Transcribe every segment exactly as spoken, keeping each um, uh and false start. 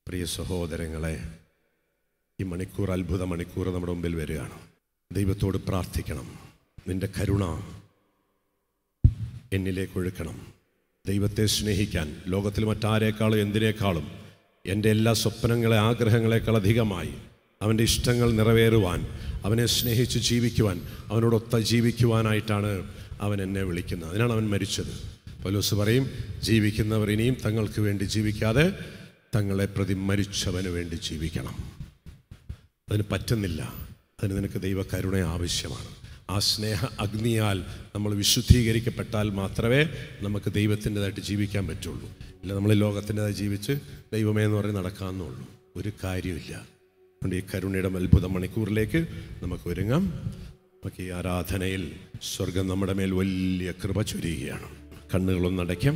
പ്രിയ സഹോദരങ്ങളെ, ഈ മണിക്കൂർ അത്ഭുത മണിക്കൂർ നമ്മുടെ മുമ്പിൽ വരികയാണ്. ദൈവത്തോട് പ്രാർത്ഥിക്കണം. നിന്റെ കരുണ എന്നിലേക്ക് ഒഴുക്കണം. ദൈവത്തെ സ്നേഹിക്കാൻ ലോകത്തിൽ മറ്റാരേക്കാളും എന്തിനേക്കാളും എൻ്റെ എല്ലാ സ്വപ്നങ്ങളെ ആഗ്രഹങ്ങളെക്കാൾ അധികമായി അവൻ്റെ ഇഷ്ടങ്ങൾ നിറവേറുവാൻ, അവനെ സ്നേഹിച്ച് ജീവിക്കുവാൻ, അവനോടൊത്ത ജീവിക്കുവാനായിട്ടാണ് അവൻ എന്നെ വിളിക്കുന്നത്. അതിനാണ് അവൻ മരിച്ചത്. പൗലോസ് പറയും, ജീവിക്കുന്നവർ ഇനിയും തങ്ങൾക്ക് വേണ്ടി ജീവിക്കാതെ തങ്ങളെ പ്രതി മരിച്ചവന് വേണ്ടി ജീവിക്കണം. അതിന് പറ്റുന്നില്ല. അതിന് നിനക്ക് ദൈവകരുണ ആവശ്യമാണ്. ആ സ്നേഹ അഗ്നിയാൽ നമ്മൾ വിശുദ്ധീകരിക്കപ്പെട്ടാൽ മാത്രമേ നമുക്ക് ദൈവത്തിൻ്റെതായിട്ട് ജീവിക്കാൻ പറ്റുള്ളൂ. ഇല്ല, നമ്മൾ ലോകത്തിൻ്റെതായി ജീവിച്ച് ദൈവമേ എന്ന് പറഞ്ഞ് നടക്കാമെന്നുള്ളൂ. ഒരു കാര്യമില്ല. അതുകൊണ്ട് ഈ കരുണയുടെ അത്ഭുത മണിക്കൂറിലേക്ക് നമുക്ക് ഒരുങ്ങാം. നമുക്ക് ഈ ആരാധനയിൽ സ്വർഗം നമ്മുടെ മേൽ വലിയ കൃപ ചൊരിയുകയാണ്. കണ്ണുകളൊന്നടയ്ക്കാം.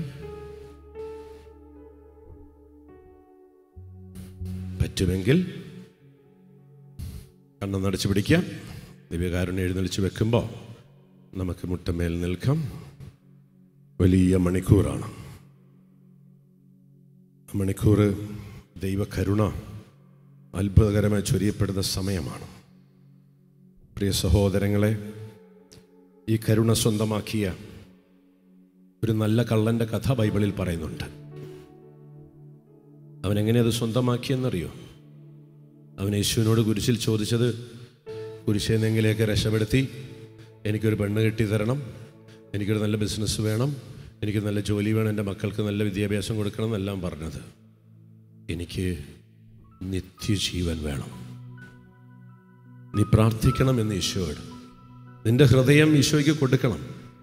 പറ്റുമെങ്കിൽ കണ്ണൊന്നടച്ച് പിടിക്കാം. ദിവ്യകാരുണ്യം എഴുന്നള്ളിച്ച് വെക്കുമ്പോൾ നമുക്ക് മുട്ടമേൽ നിൽക്കാം. വലിയ മണിക്കൂറാണ്. മണിക്കൂർ ദൈവകരുണ അത്ഭുതകരമായി ചൊരിയപ്പെടുന്ന സമയമാണ്. പ്രിയ സഹോദരങ്ങളെ, ഈ കരുണ സ്വന്തമാക്കിയ ഒരു നല്ല കള്ളൻ്റെ കഥ ബൈബിളിൽ പറയുന്നുണ്ട്. അവനെങ്ങനെ അത് സ്വന്തമാക്കിയെന്നറിയോ? അവൻ യേശുവിനോട് കുരിശിൽ ചോദിച്ചത്, കുരിശെന്നെങ്കിലേക്ക് രക്ഷപ്പെടുത്തി എനിക്കൊരു പെണ്ണ് കെട്ടി തരണം, എനിക്കൊരു നല്ല ബിസിനസ് വേണം, എനിക്ക് നല്ല ജോലി വേണം, എൻ്റെ മക്കൾക്ക് നല്ല വിദ്യാഭ്യാസം കൊടുക്കണം എന്നെല്ലാം പറഞ്ഞത്. എനിക്ക് നിത്യജീവൻ വേണം, നീ പ്രാർത്ഥിക്കണം എന്ന് ഈശോയോട്. നിൻ്റെ ഹൃദയം ഈശോയ്ക്ക് കൊടുക്കണം.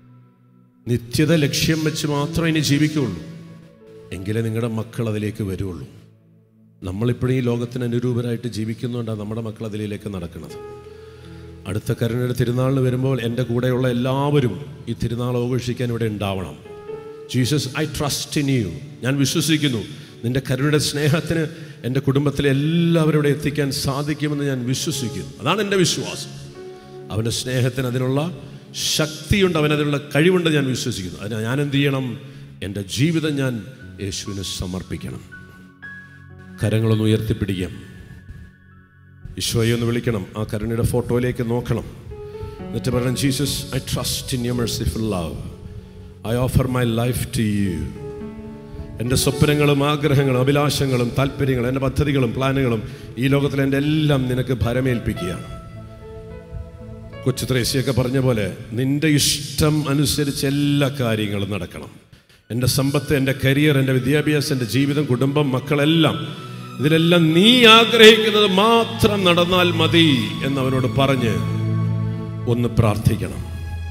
നിത്യത ലക്ഷ്യം വെച്ച് മാത്രമേ ഇനി ജീവിക്കുകയുള്ളൂ. എങ്കിലേ നിങ്ങളുടെ മക്കൾ അതിലേക്ക് വരുള്ളൂ. നമ്മളിപ്പോഴും ഈ ലോകത്തിന് അനുരൂപരായിട്ട് ജീവിക്കുന്നുകൊണ്ടാണ് നമ്മുടെ മക്കൾ അതിലേക്ക് നടക്കുന്നത്. അടുത്ത കരുണയുടെ തിരുനാളിന് വരുമ്പോൾ എൻ്റെ കൂടെയുള്ള എല്ലാവരും ഈ തിരുനാൾ ആഘോഷിക്കാൻ ഇവിടെ ഉണ്ടാവണം. Jesus, I trust in you. ഞാൻ വിശ്വസിക്കുന്നു നിൻ്റെ കരുണയുടെ സ്നേഹത്തിന് എൻ്റെ കുടുംബത്തിലെ എല്ലാവരും ഇവിടെ എത്തിക്കാൻ സാധിക്കുമെന്ന് ഞാൻ വിശ്വസിക്കുന്നു. അതാണ് എൻ്റെ വിശ്വാസം. അവൻ്റെ സ്നേഹത്തിന് അതിനുള്ള ശക്തിയുണ്ട്, അവനതിനുള്ള കഴിവുണ്ട് ഞാൻ വിശ്വസിക്കുന്നു. അതിന് ഞാൻ എന്ത് ചെയ്യണം? എൻ്റെ ജീവിതം ഞാൻ യേശുവിന് സമർപ്പിക്കണം. കരങ്ങളൊന്ന് ഉയർത്തിപ്പിടിക്കാം. ഈശോയെ ഒന്ന് വിളിക്കണം. ആ കരുണയുടെ ഫോട്ടോയിലേക്ക് നോക്കണം. എന്നിട്ട് പറയണം, Jesus, I trust in your merciful love. I offer my life to you. എൻ്റെ സ്വപ്നങ്ങളും ആഗ്രഹങ്ങളും അഭിലാഷങ്ങളും താല്പര്യങ്ങളും എൻ്റെ പദ്ധതികളും പ്ലാനുകളും ഈ ലോകത്തിലെ എൻ്റെ എല്ലാം നിനക്ക് ഭരമേൽപ്പിക്കുകയാണ്. കൊച്ചു ത്രേസ്യൊക്കെ പറഞ്ഞ പോലെ നിൻ്റെ ഇഷ്ടം അനുസരിച്ച് എല്ലാ കാര്യങ്ങളും നടക്കണം. എൻ്റെ സമ്പത്ത്, എൻ്റെ കരിയർ, എൻ്റെ വിദ്യാഭ്യാസം, എൻ്റെ ജീവിതം, കുടുംബം, മക്കളെല്ലാം, ഇതിലെല്ലാം നീ ആഗ്രഹിക്കുന്നത് മാത്രം നടന്നാൽ മതി എന്നവനോട് പറഞ്ഞ് ഒന്ന് പ്രാർത്ഥിക്കണം.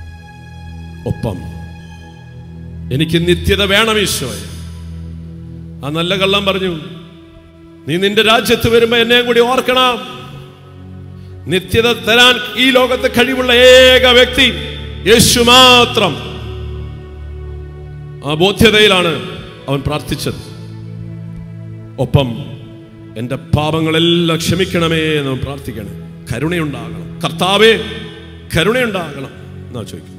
ഒപ്പം എനിക്ക് നിത്യത വേണം ഈശോയെ. ആ നല്ല കള്ളം പറഞ്ഞു, നീ നിന്റെ രാജ്യത്ത് വരുമ്പോ എന്നെയും കൂടി ഓർക്കണം. നിത്യത തരാൻ ഈ ലോകത്തെ കഴിവുള്ള ഏക വ്യക്തി യേശു മാത്രം. ആ ബോധ്യതയിലാണ് അവൻ പ്രാർത്ഥിച്ചത്. ഒപ്പം എൻ്റെ പാപങ്ങളെല്ലാം ക്ഷമിക്കണമേ എന്ന് പ്രാർത്ഥിക്കണം. കരുണയുണ്ടാകണം. കർത്താവേ, കരുണയുണ്ടാകണം എന്നാ ചോദിക്കും.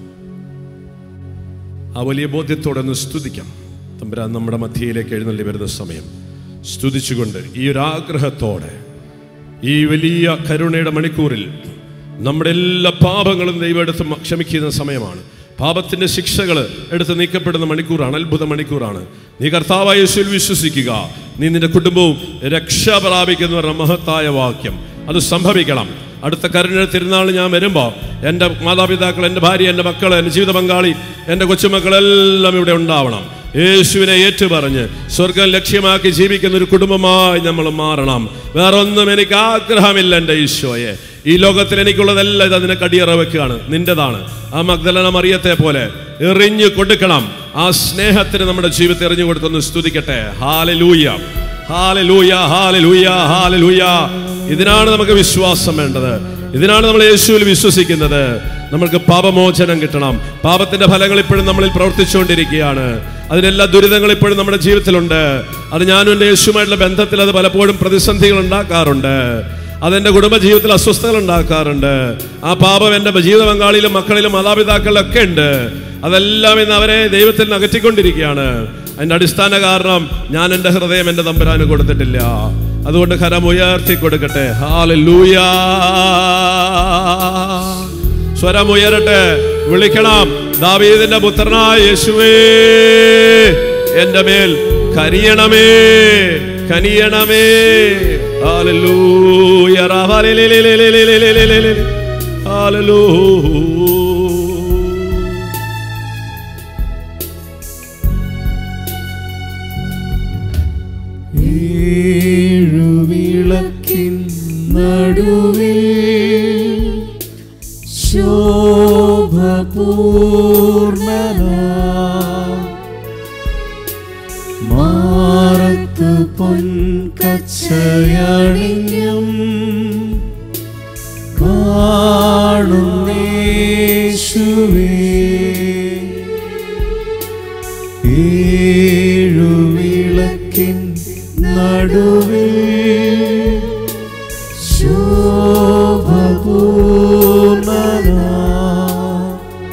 ആ വലിയ ബോധ്യത്തോടെ ഒന്ന് സ്തുതിക്കാം. തമ്പുരാൻ നമ്മുടെ മധ്യയിലേക്ക് എഴുന്നള്ളി വരുന്ന സമയം സ്തുതിച്ചുകൊണ്ട് ഈ ഒരു ആഗ്രഹത്തോടെ ഈ വലിയ കരുണയുടെ മണിക്കൂറിൽ നമ്മുടെ എല്ലാ പാപങ്ങളും ദൈവം എടുത്ത് ക്ഷമിക്കുന്ന സമയമാണ്. പാപത്തിന്റെ ശിക്ഷകൾ എടുത്ത് നീക്കപ്പെടുന്ന മണിക്കൂറാണ്. അത്ഭുത മണിക്കൂറാണ്. നീ കർത്താവായ യേശുവിൽ വിശ്വസിക്കുക, നീ നിന്റെ കുടുംബവും രക്ഷ പ്രാപിക്കുന്ന പറഞ്ഞ മഹത്തായ വാക്യം അത് സംഭവിക്കണം. അടുത്ത കരുണയുടെ തിരുനാൾ ഞാൻ വരുമ്പോൾ എൻ്റെ മാതാപിതാക്കൾ, എൻ്റെ ഭാര്യ, എൻ്റെ മക്കൾ, എൻ്റെ ജീവിത പങ്കാളി, എൻ്റെ കൊച്ചുമക്കളെല്ലാം ഇവിടെ ഉണ്ടാവണം. യേശുവിനെ ഏറ്റുപറഞ്ഞ് സ്വർഗം ലക്ഷ്യമാക്കി ജീവിക്കുന്ന ഒരു കുടുംബമായി നമ്മൾ മാറണം. വേറൊന്നും എനിക്ക് ആഗ്രഹമില്ല എൻ്റെ ഈശോയെ. ഈ ലോകത്തിൽ എനിക്കുള്ളതെല്ലാം ഇത് അതിനെ കടിയറ വെക്കുകയാണ്, നിന്റേതാണ്. ആ മഗ്ദലന മറിയത്തെ പോലെ എറിഞ്ഞു കൊടുക്കണം. ആ സ്നേഹത്തിന് നമ്മുടെ ജീവിതത്തെ എറിഞ്ഞു കൊടുത്തൊന്ന് സ്തുതിക്കട്ടെ. ഹല്ലേലൂയ, ഹല്ലേലൂയ, ഹല്ലേലൂയ, ഹല്ലേലൂയ. ഇതിനാണ് നമുക്ക് വിശ്വാസം വേണ്ടത്. ഇതിനാണ് നമ്മൾ യേശുവിൽ വിശ്വസിക്കുന്നത്. നമ്മൾക്ക് പാപമോചനം കിട്ടണം. പാപത്തിന്റെ ഫലങ്ങൾ ഇപ്പോഴും നമ്മളിൽ പ്രവർത്തിച്ചുകൊണ്ടിരിക്കുകയാണ്. അതിനെല്ലാ ദുരിതങ്ങൾ ഇപ്പോഴും നമ്മുടെ ജീവിതത്തിലുണ്ട്. അത് ഞാനും എൻ്റെ യേശുവുമായിട്ടുള്ള ബന്ധത്തിൽ അത് പലപ്പോഴും പ്രതിസന്ധികൾ ഉണ്ടാക്കാറുണ്ട്. അതെൻ്റെ കുടുംബജീവിതത്തിൽ അസ്വസ്ഥതകൾ ഉണ്ടാക്കാറുണ്ട്. ആ പാപം എൻ്റെ ജീവിത പങ്കാളിയിലും മക്കളിലും മാതാപിതാക്കളിലും ഒക്കെ ഉണ്ട്. അതെല്ലാം ഇന്ന് അവരെ ദൈവത്തിൽ നിന്ന് അകറ്റിക്കൊണ്ടിരിക്കുകയാണ്. അതിൻ്റെ അടിസ്ഥാന കാരണം ഞാൻ എൻ്റെ ഹൃദയം എൻ്റെ തമ്പുരാന് കൊടുത്തിട്ടില്ല. അതുകൊണ്ട് കരം ഉയർത്തി കൊടുക്കട്ടെ. ഹല്ലേലൂയ. സ്വരം ഉയരട്ടെ, വിളിക്കണം. ദാവീദിന്റെ പുത്രനായ യേശുവേ, എന്റെ മേൽ കനിയണമേ, കനിയണമേ. ഹല്ലേലൂയ. ഹല്ലേലൂയ. ഏഴുവിളക്കിൻ നടുവിൽ ശോഭപൂർണനാം മാറത്ത് പൊൻകച്ചയണിഞ്ഞും കാണുന്നേശുവേ, ഏഴുവിളക്കിൻ നടുവിൽ ശോഭപൂർണനാം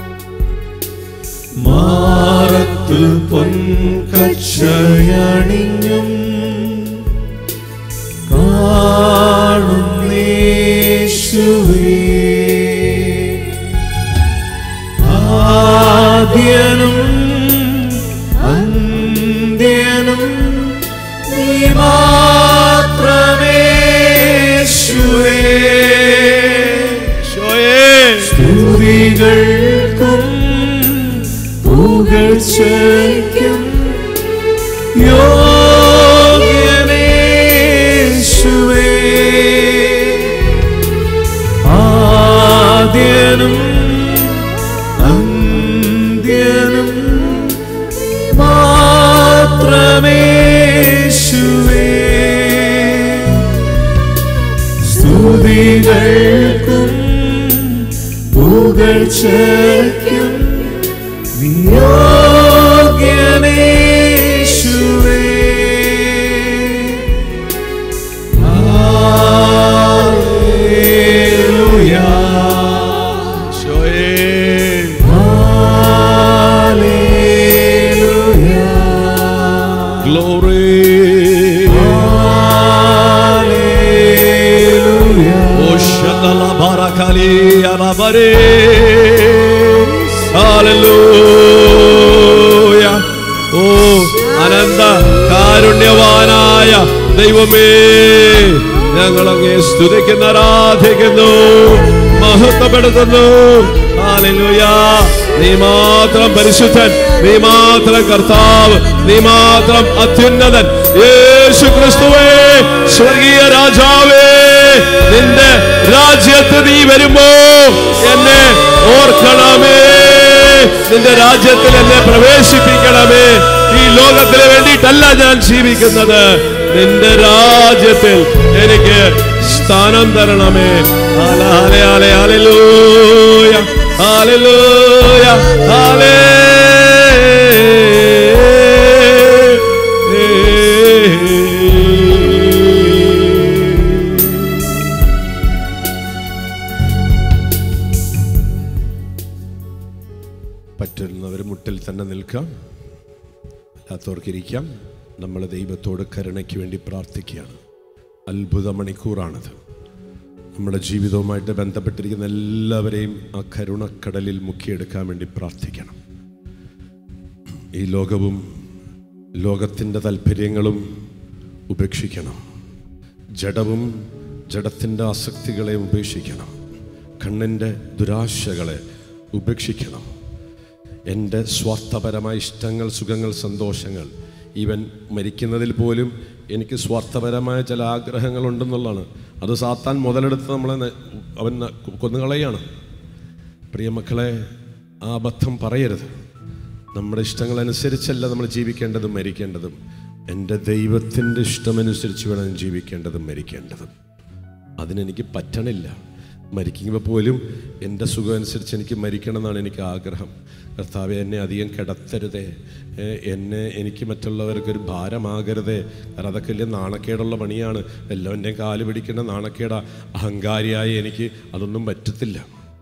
മാറത്ത് പൊൻകച്ചയണിഞ്ഞും കാണുന്നേശുവേ, ആദ്യനും അന്ത്യനും നീ മാത്രമേശുവേ. സ്തുതികൾക്കും പുകഴ്ചയ്ക്കും യോഗ്യനേശുവേ, ആദ്യനും അന്ത്യനും മാത്രമേശുവേ. സ്തുതികൾക്കും പുകഴ്ചയ്ക്കും യോഗ്യനേശുവേ. ഹല്ലേലൂയ. ഹല്ലേലൂയ. Glory. Hallelujah. Oh, Shandala Barakali Alabare. Hallelujah. Oh, അനന്ത കാരുണ്യവാനായ ദൈവമേ, ഞങ്ങളങ്ങേ സ്തുതിക്കുന്നു, ആരാധിക്കുന്നു, മഹത്വപ്പെടുത്തുന്നു. ഹല്ലേലൂയ. നീ മാത്രം പരിശുദ്ധൻ, നീ മാത്രം കർത്താവ്, നീ മാത്രം അത്യുന്നതൻ. യേശു ക്രിസ്തുവേ, സ്വർഗീയ രാജാവേ, നിന്റെ രാജ്യത്ത് നീ വരുമ്പോ എന്നെ ഓർക്കണമേ, നിന്റെ രാജ്യത്തിൽ എന്നെ പ്രവേശിപ്പിക്കണമേ. ഈ ലോകത്തിന് വേണ്ടിയിട്ടല്ല ഞാൻ ജീവിക്കുന്നത്, നിന്റെ രാജ്യത്തിൽ എനിക്ക് സ്ഥാനം തരണമേ. ഹല്ലേലൂയ. ഹല്ലേലൂയ. പറ്റുന്നവർ മുട്ടിൽ തന്നെ നിൽക്കാം, അല്ലാത്തവർക്കിരിക്കാം. നമ്മൾ ദൈവത്തോട് കരുണയ്ക്ക് വേണ്ടി പ്രാർത്ഥിക്കുകയാണ്. അത്ഭുത മണിക്കൂറാണത്. നമ്മുടെ ജീവിതവുമായിട്ട് ബന്ധപ്പെട്ടിരിക്കുന്ന എല്ലാവരെയും ആ കരുണക്കടലിൽ മുക്കിയെടുക്കാൻ വേണ്ടി പ്രാർത്ഥിക്കണം. ഈ ലോകവും ലോകത്തിൻ്റെ താല്പര്യങ്ങളും ഉപേക്ഷിക്കണം. ജഡവും ജഡത്തിൻ്റെ ആസക്തികളെ ഉപേക്ഷിക്കണം. കണ്ണിൻ്റെ ദുരാശകളെ ഉപേക്ഷിക്കണം. എൻ്റെ സ്വാർത്ഥപരമായ ഇഷ്ടങ്ങൾ, സുഖങ്ങൾ, സന്തോഷങ്ങൾ, ഈവൻ മരിക്കുന്നതിൽ പോലും എനിക്ക് സ്വാർത്ഥപരമായ ചില ആഗ്രഹങ്ങളുണ്ടെന്നുള്ളതാണ്. അത് സാത്താൻ മുതലെടുത്ത് നമ്മളെ അവൻ കൊന്നുകളയാണ്. പ്രിയമക്കളെ, ആ അബദ്ധം പറയരുത്. നമ്മുടെ ഇഷ്ടങ്ങളനുസരിച്ചല്ല നമ്മൾ ജീവിക്കേണ്ടതും മരിക്കേണ്ടതും. എൻ്റെ ദൈവത്തിൻ്റെ ഇഷ്ടമനുസരിച്ച് വേണം ജീവിക്കേണ്ടതും മരിക്കേണ്ടതും. അതിനെനിക്ക് പറ്റണില്ല. മരിക്കുമ്പോൾ പോലും എൻ്റെ സുഖം അനുസരിച്ച് എനിക്ക് മരിക്കണം എന്നാണ് എനിക്ക് ആഗ്രഹം. കർത്താവെ, എന്നെ അധികം കിടത്തരുതേ, എന്നെ എനിക്ക് മറ്റുള്ളവർക്കൊരു ഭാരമാകരുതേ. കാരണം അതൊക്കെ വലിയ നാണക്കേടുള്ള പണിയാണ്. എല്ലാവൻ്റെയും കാല് പിടിക്കേണ്ട നാണക്കേടാ. അഹങ്കാരിയായി എനിക്ക് അതൊന്നും പറ്റത്തില്ല.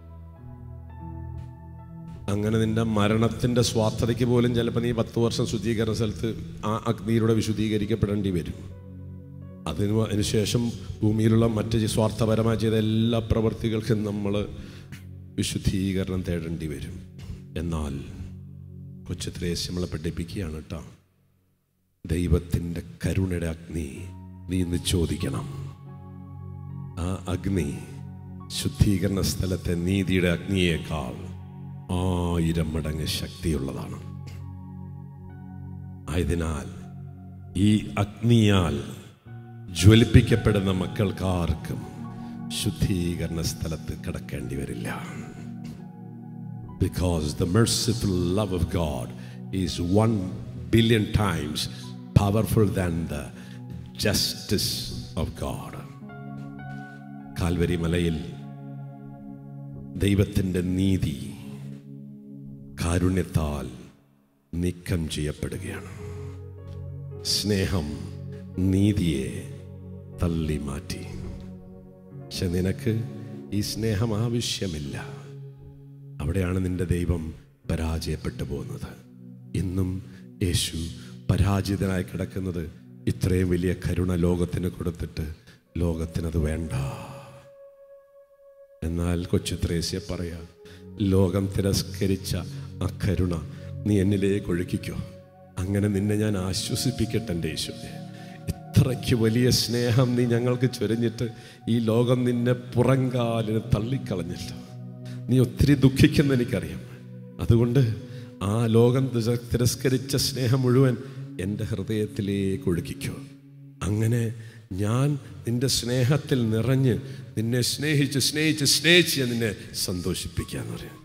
അങ്ങനെ നിൻ്റെ മരണത്തിൻ്റെ സ്വാർത്ഥതയ്ക്ക് പോലും ചിലപ്പോൾ നീ പത്ത് വർഷം ശുദ്ധീകരണ സ്ഥലത്ത് ആ അഗ്നിയിലൂടെ വിശുദ്ധീകരിക്കപ്പെടേണ്ടി വരും. അതിന് അതിനുശേഷം ഭൂമിയിലുള്ള മറ്റ് സ്വാർത്ഥപരമായി ചെയ്ത എല്ലാ പ്രവൃത്തികൾക്കും നമ്മൾ വിശുദ്ധീകരണം തേടേണ്ടി വരും. എന്നാൽ കൊച്ചു ത്രേസ്യ നമ്മളെ പഠിപ്പിക്കുകയാണ് കേട്ടോ, ദൈവത്തിൻ്റെ കരുണയുടെ അഗ്നി നീ ഇന്ന് ചോദിക്കണം. ആ അഗ്നി ശുദ്ധീകരണ സ്ഥലത്തെ നീതിയുടെ അഗ്നിയേക്കാൾ ആയിരം മടങ്ങ് ശക്തിയുള്ളതാണ്. ആയതിനാൽ ഈ അഗ്നിയാൽ ജ്വലിപ്പിക്കപ്പെടുന്ന മക്കൾക്കാർക്കും ശുദ്ധീകരണ സ്ഥലത്ത് കിടക്കേണ്ടി വരില്ല. Because the merciful love of God is one billion times powerful than the justice of God. Calvary മലയിൽ ദൈവത്തിൻ്റെ നീതി കാരുണ്യത്താൽ നീക്കം ചെയ്യപ്പെടുകയാണ്. സ്നേഹം നീതിയെ തള്ളി മാറ്റി. പക്ഷെ നിനക്ക് ഈ സ്നേഹം ആവശ്യമില്ല. അവിടെയാണ് നിന്റെ ദൈവം പരാജയപ്പെട്ടു പോകുന്നത്. ഇന്നും യേശു പരാജിതനായി കിടക്കുന്നത് ഇത്രയും വലിയ കരുണ ലോകത്തിന് കൊടുത്തിട്ട് ലോകത്തിനത് വേണ്ട. എന്നാൽ കൊച്ചു ത്രേസ്യ പറയാ, ലോകം തിരസ്കരിച്ച ആ കരുണ നീ എന്നിലേക്ക് ഒഴുക്കിക്കോ. അങ്ങനെ നിന്നെ ഞാൻ ആശ്വസിപ്പിക്കട്ടെ എൻ്റെ യേശുവേ. ഇത്രയ്ക്ക് വലിയ സ്നേഹം നീ ഞങ്ങൾക്ക് ചൊരിഞ്ഞിട്ട് ഈ ലോകം നിന്നെ പുറങ്കാലിന് തള്ളിക്കളഞ്ഞില്ല. നീ ഒത്തിരി ദുഃഖിക്കുന്ന എനിക്കറിയാം. അതുകൊണ്ട് ആ ലോകം തിരസ്കരിച്ച സ്നേഹം മുഴുവൻ എൻ്റെ ഹൃദയത്തിലേക്ക് ഒഴുക്കിക്കോ. അങ്ങനെ ഞാൻ നിൻ്റെ സ്നേഹത്തിൽ നിറഞ്ഞ് നിന്നെ സ്നേഹിച്ച് സ്നേഹിച്ച് സ്നേഹിച്ച് നിന്നെ സന്തോഷിപ്പിക്കാന്ന് പറയാം.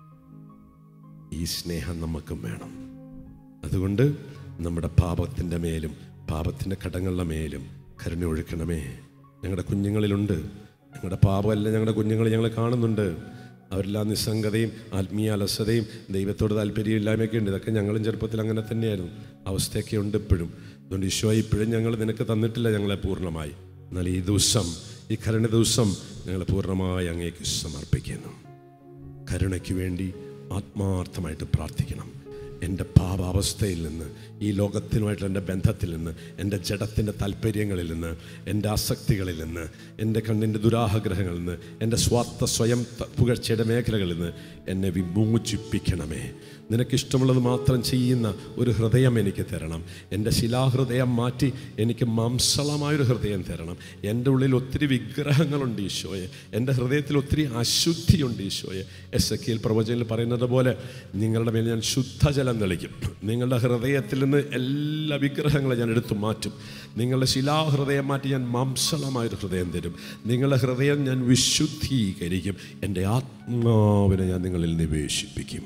ഈ സ്നേഹം നമുക്കും വേണം. അതുകൊണ്ട് നമ്മുടെ പാപത്തിൻ്റെ മേലും പാപത്തിൻ്റെ കടങ്ങളുടെ മേലും കരുണ ഒഴുക്കണമേ. ഞങ്ങളുടെ കുഞ്ഞുങ്ങളിലുണ്ട്. ഞങ്ങളുടെ പാപമല്ല ഞങ്ങളുടെ കുഞ്ഞുങ്ങൾ ഞങ്ങൾ കാണുന്നുണ്ട്. അവരെല്ലാം നിസ്സംഗതയും ആത്മീയ അലസതയും ദൈവത്തോട് താല്പര്യമില്ലായ്മയൊക്കെ ഉണ്ട്. ഇതൊക്കെ ഞങ്ങളും ചെറുപ്പത്തിൽ അങ്ങനെ തന്നെയായിരുന്നു. അവസ്ഥയൊക്കെ ഉണ്ട് ഇപ്പോഴും. അതുകൊണ്ട് ഈശോ ഇപ്പോഴും ഞങ്ങൾ നിനക്ക് തന്നിട്ടില്ല ഞങ്ങളെ പൂർണ്ണമായി. എന്നാൽ ഈ ദിവസം, ഈ കരുണ ദിവസം ഞങ്ങൾ പൂർണ്ണമായി അങ്ങേക്ക് സമർപ്പിക്കുന്നു. കരുണയ്ക്ക് വേണ്ടി ആത്മാർത്ഥമായിട്ട് പ്രാർത്ഥിക്കണം. എൻ്റെ പാപാവസ്ഥയിൽ നിന്ന്, ഈ ലോകത്തിനുമായിട്ടുള്ള എൻ്റെ ബന്ധത്തിൽ നിന്ന്, എൻ്റെ ജഡത്തിൻ്റെ താല്പര്യങ്ങളിൽ നിന്ന്, എൻ്റെ ആസക്തികളിൽ നിന്ന്, എൻ്റെ കണ്ണിൻ്റെ ദുരാഗ്രഹങ്ങളിൽ നിന്ന്, എൻ്റെ സ്വാർത്ഥ സ്വയം പുകഴ്ചയുടെ മേഖലകളിൽ നിന്ന് എന്നെ വിമോചിപ്പിക്കണമേ. നിനക്കിഷ്ടമുള്ളത് മാത്രം ചെയ്യുന്ന ഒരു ഹൃദയം എനിക്ക് തരണം. എൻ്റെ ശിലാഹൃദയം മാറ്റി എനിക്ക് മാംസളമായൊരു ഹൃദയം തരണം. എൻ്റെ ഉള്ളിൽ ഒത്തിരി വിഗ്രഹങ്ങളുണ്ട് ഈശോയെ. എൻ്റെ ഹൃദയത്തിൽ ഒത്തിരി അശുദ്ധിയുണ്ട് ഈശോയെ. എസെക്കിയേൽ പ്രവചനത്തിൽ പറയുന്നത് പോലെ നിങ്ങളുടെ മേൽ ഞാൻ ശുദ്ധജലം തെളിക്കും. നിങ്ങളുടെ ഹൃദയത്തിൽ നിന്ന് എല്ലാ വിഗ്രഹങ്ങളും ഞാൻ എടുത്തു മാറ്റും. നിങ്ങളുടെ ശിലാഹൃദയം മാറ്റി ഞാൻ മാംസളമായൊരു ഹൃദയം തരും. നിങ്ങളുടെ ഹൃദയം ഞാൻ വിശുദ്ധീകരിക്കും. എൻ്റെ ആത്മാവിനെ ഞാൻ നിങ്ങളിൽ നിവേശിപ്പിക്കും.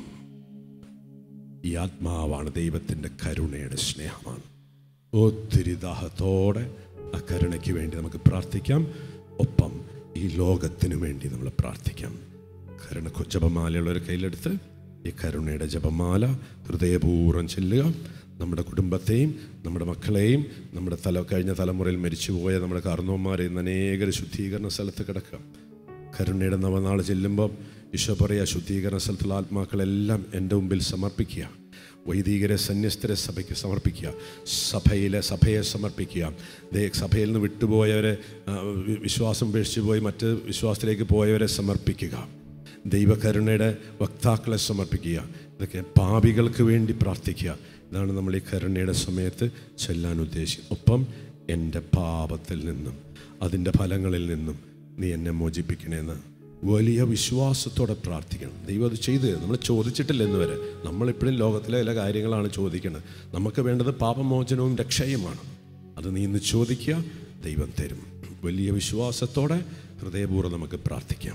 ഈ ആത്മാവാണ് ദൈവത്തിൻ്റെ കരുണയുടെ സ്നേഹമാണ്. ഒത്തിരി ദാഹത്തോടെ ആ കരുണയ്ക്ക് വേണ്ടി നമുക്ക് പ്രാർത്ഥിക്കാം. ഒപ്പം ഈ ലോകത്തിനു വേണ്ടി നമ്മൾ പ്രാർത്ഥിക്കാം. കരുണ ജപമാലയുള്ളവർ കയ്യിലെടുത്ത് ഈ കരുണയുടെ ജപമാല ഹൃദയപൂർവ്വം ചെല്ലുക. നമ്മുടെ കുടുംബത്തെയും നമ്മുടെ മക്കളെയും നമ്മുടെ തല കഴിഞ്ഞ തലമുറയിൽ മരിച്ചുപോയ നമ്മുടെ കാർന്നോന്മാരെ ഇന്ന് അനേക ശുദ്ധീകരണ സ്ഥലത്ത് കിടക്കുക. കരുണയുടെ നവനാൾ ചെല്ലുമ്പോൾ ഈശോ പറയുക, ശുദ്ധീകരണ സ്ഥലത്തുള്ള ആത്മാക്കളെല്ലാം എൻ്റെ മുമ്പിൽ സമർപ്പിക്കുക. വൈദികരെ സന്യസ്തരെ സഭയ്ക്ക് സമർപ്പിക്കുക. സഭയിലെ സഭയെ സമർപ്പിക്കുക. സഭയിൽ നിന്ന് വിട്ടുപോയവരെ, വിശ്വാസം ഉപേക്ഷിച്ച് പോയി മറ്റ് വിശ്വാസത്തിലേക്ക് പോയവരെ സമർപ്പിക്കുക. ദൈവകരുണയുടെ വക്താക്കളെ സമർപ്പിക്കുക. ഇതൊക്കെ പാപികൾക്ക് വേണ്ടി പ്രാർത്ഥിക്കുക. ഇതാണ് നമ്മൾ ഈ കരുണയുടെ സമയത്ത് ചെല്ലാൻ ഉദ്ദേശിക്കുന്നത്. ഒപ്പം എൻ്റെ പാപത്തിൽ നിന്നും അതിൻ്റെ ഫലങ്ങളിൽ നിന്നും നീ എന്നെ മോചിപ്പിക്കണേന്ന് വലിയ വിശ്വാസത്തോടെ പ്രാർത്ഥിക്കണം. ദൈവം അത് ചെയ്ത് നമ്മൾ ചോദിച്ചിട്ടില്ല എന്ന് വരെ. നമ്മളിപ്പോഴും ലോകത്തിലെ ചില കാര്യങ്ങളാണ് ചോദിക്കുന്നത്. നമുക്ക് വേണ്ടത് പാപമോചനവും രക്ഷയുമാണ്. അത് നീ ഇന്ന് ചോദിക്കുക, ദൈവം തരും. വലിയ വിശ്വാസത്തോടെ ഹൃദയപൂർവ്വം നമുക്ക് പ്രാർത്ഥിക്കാം.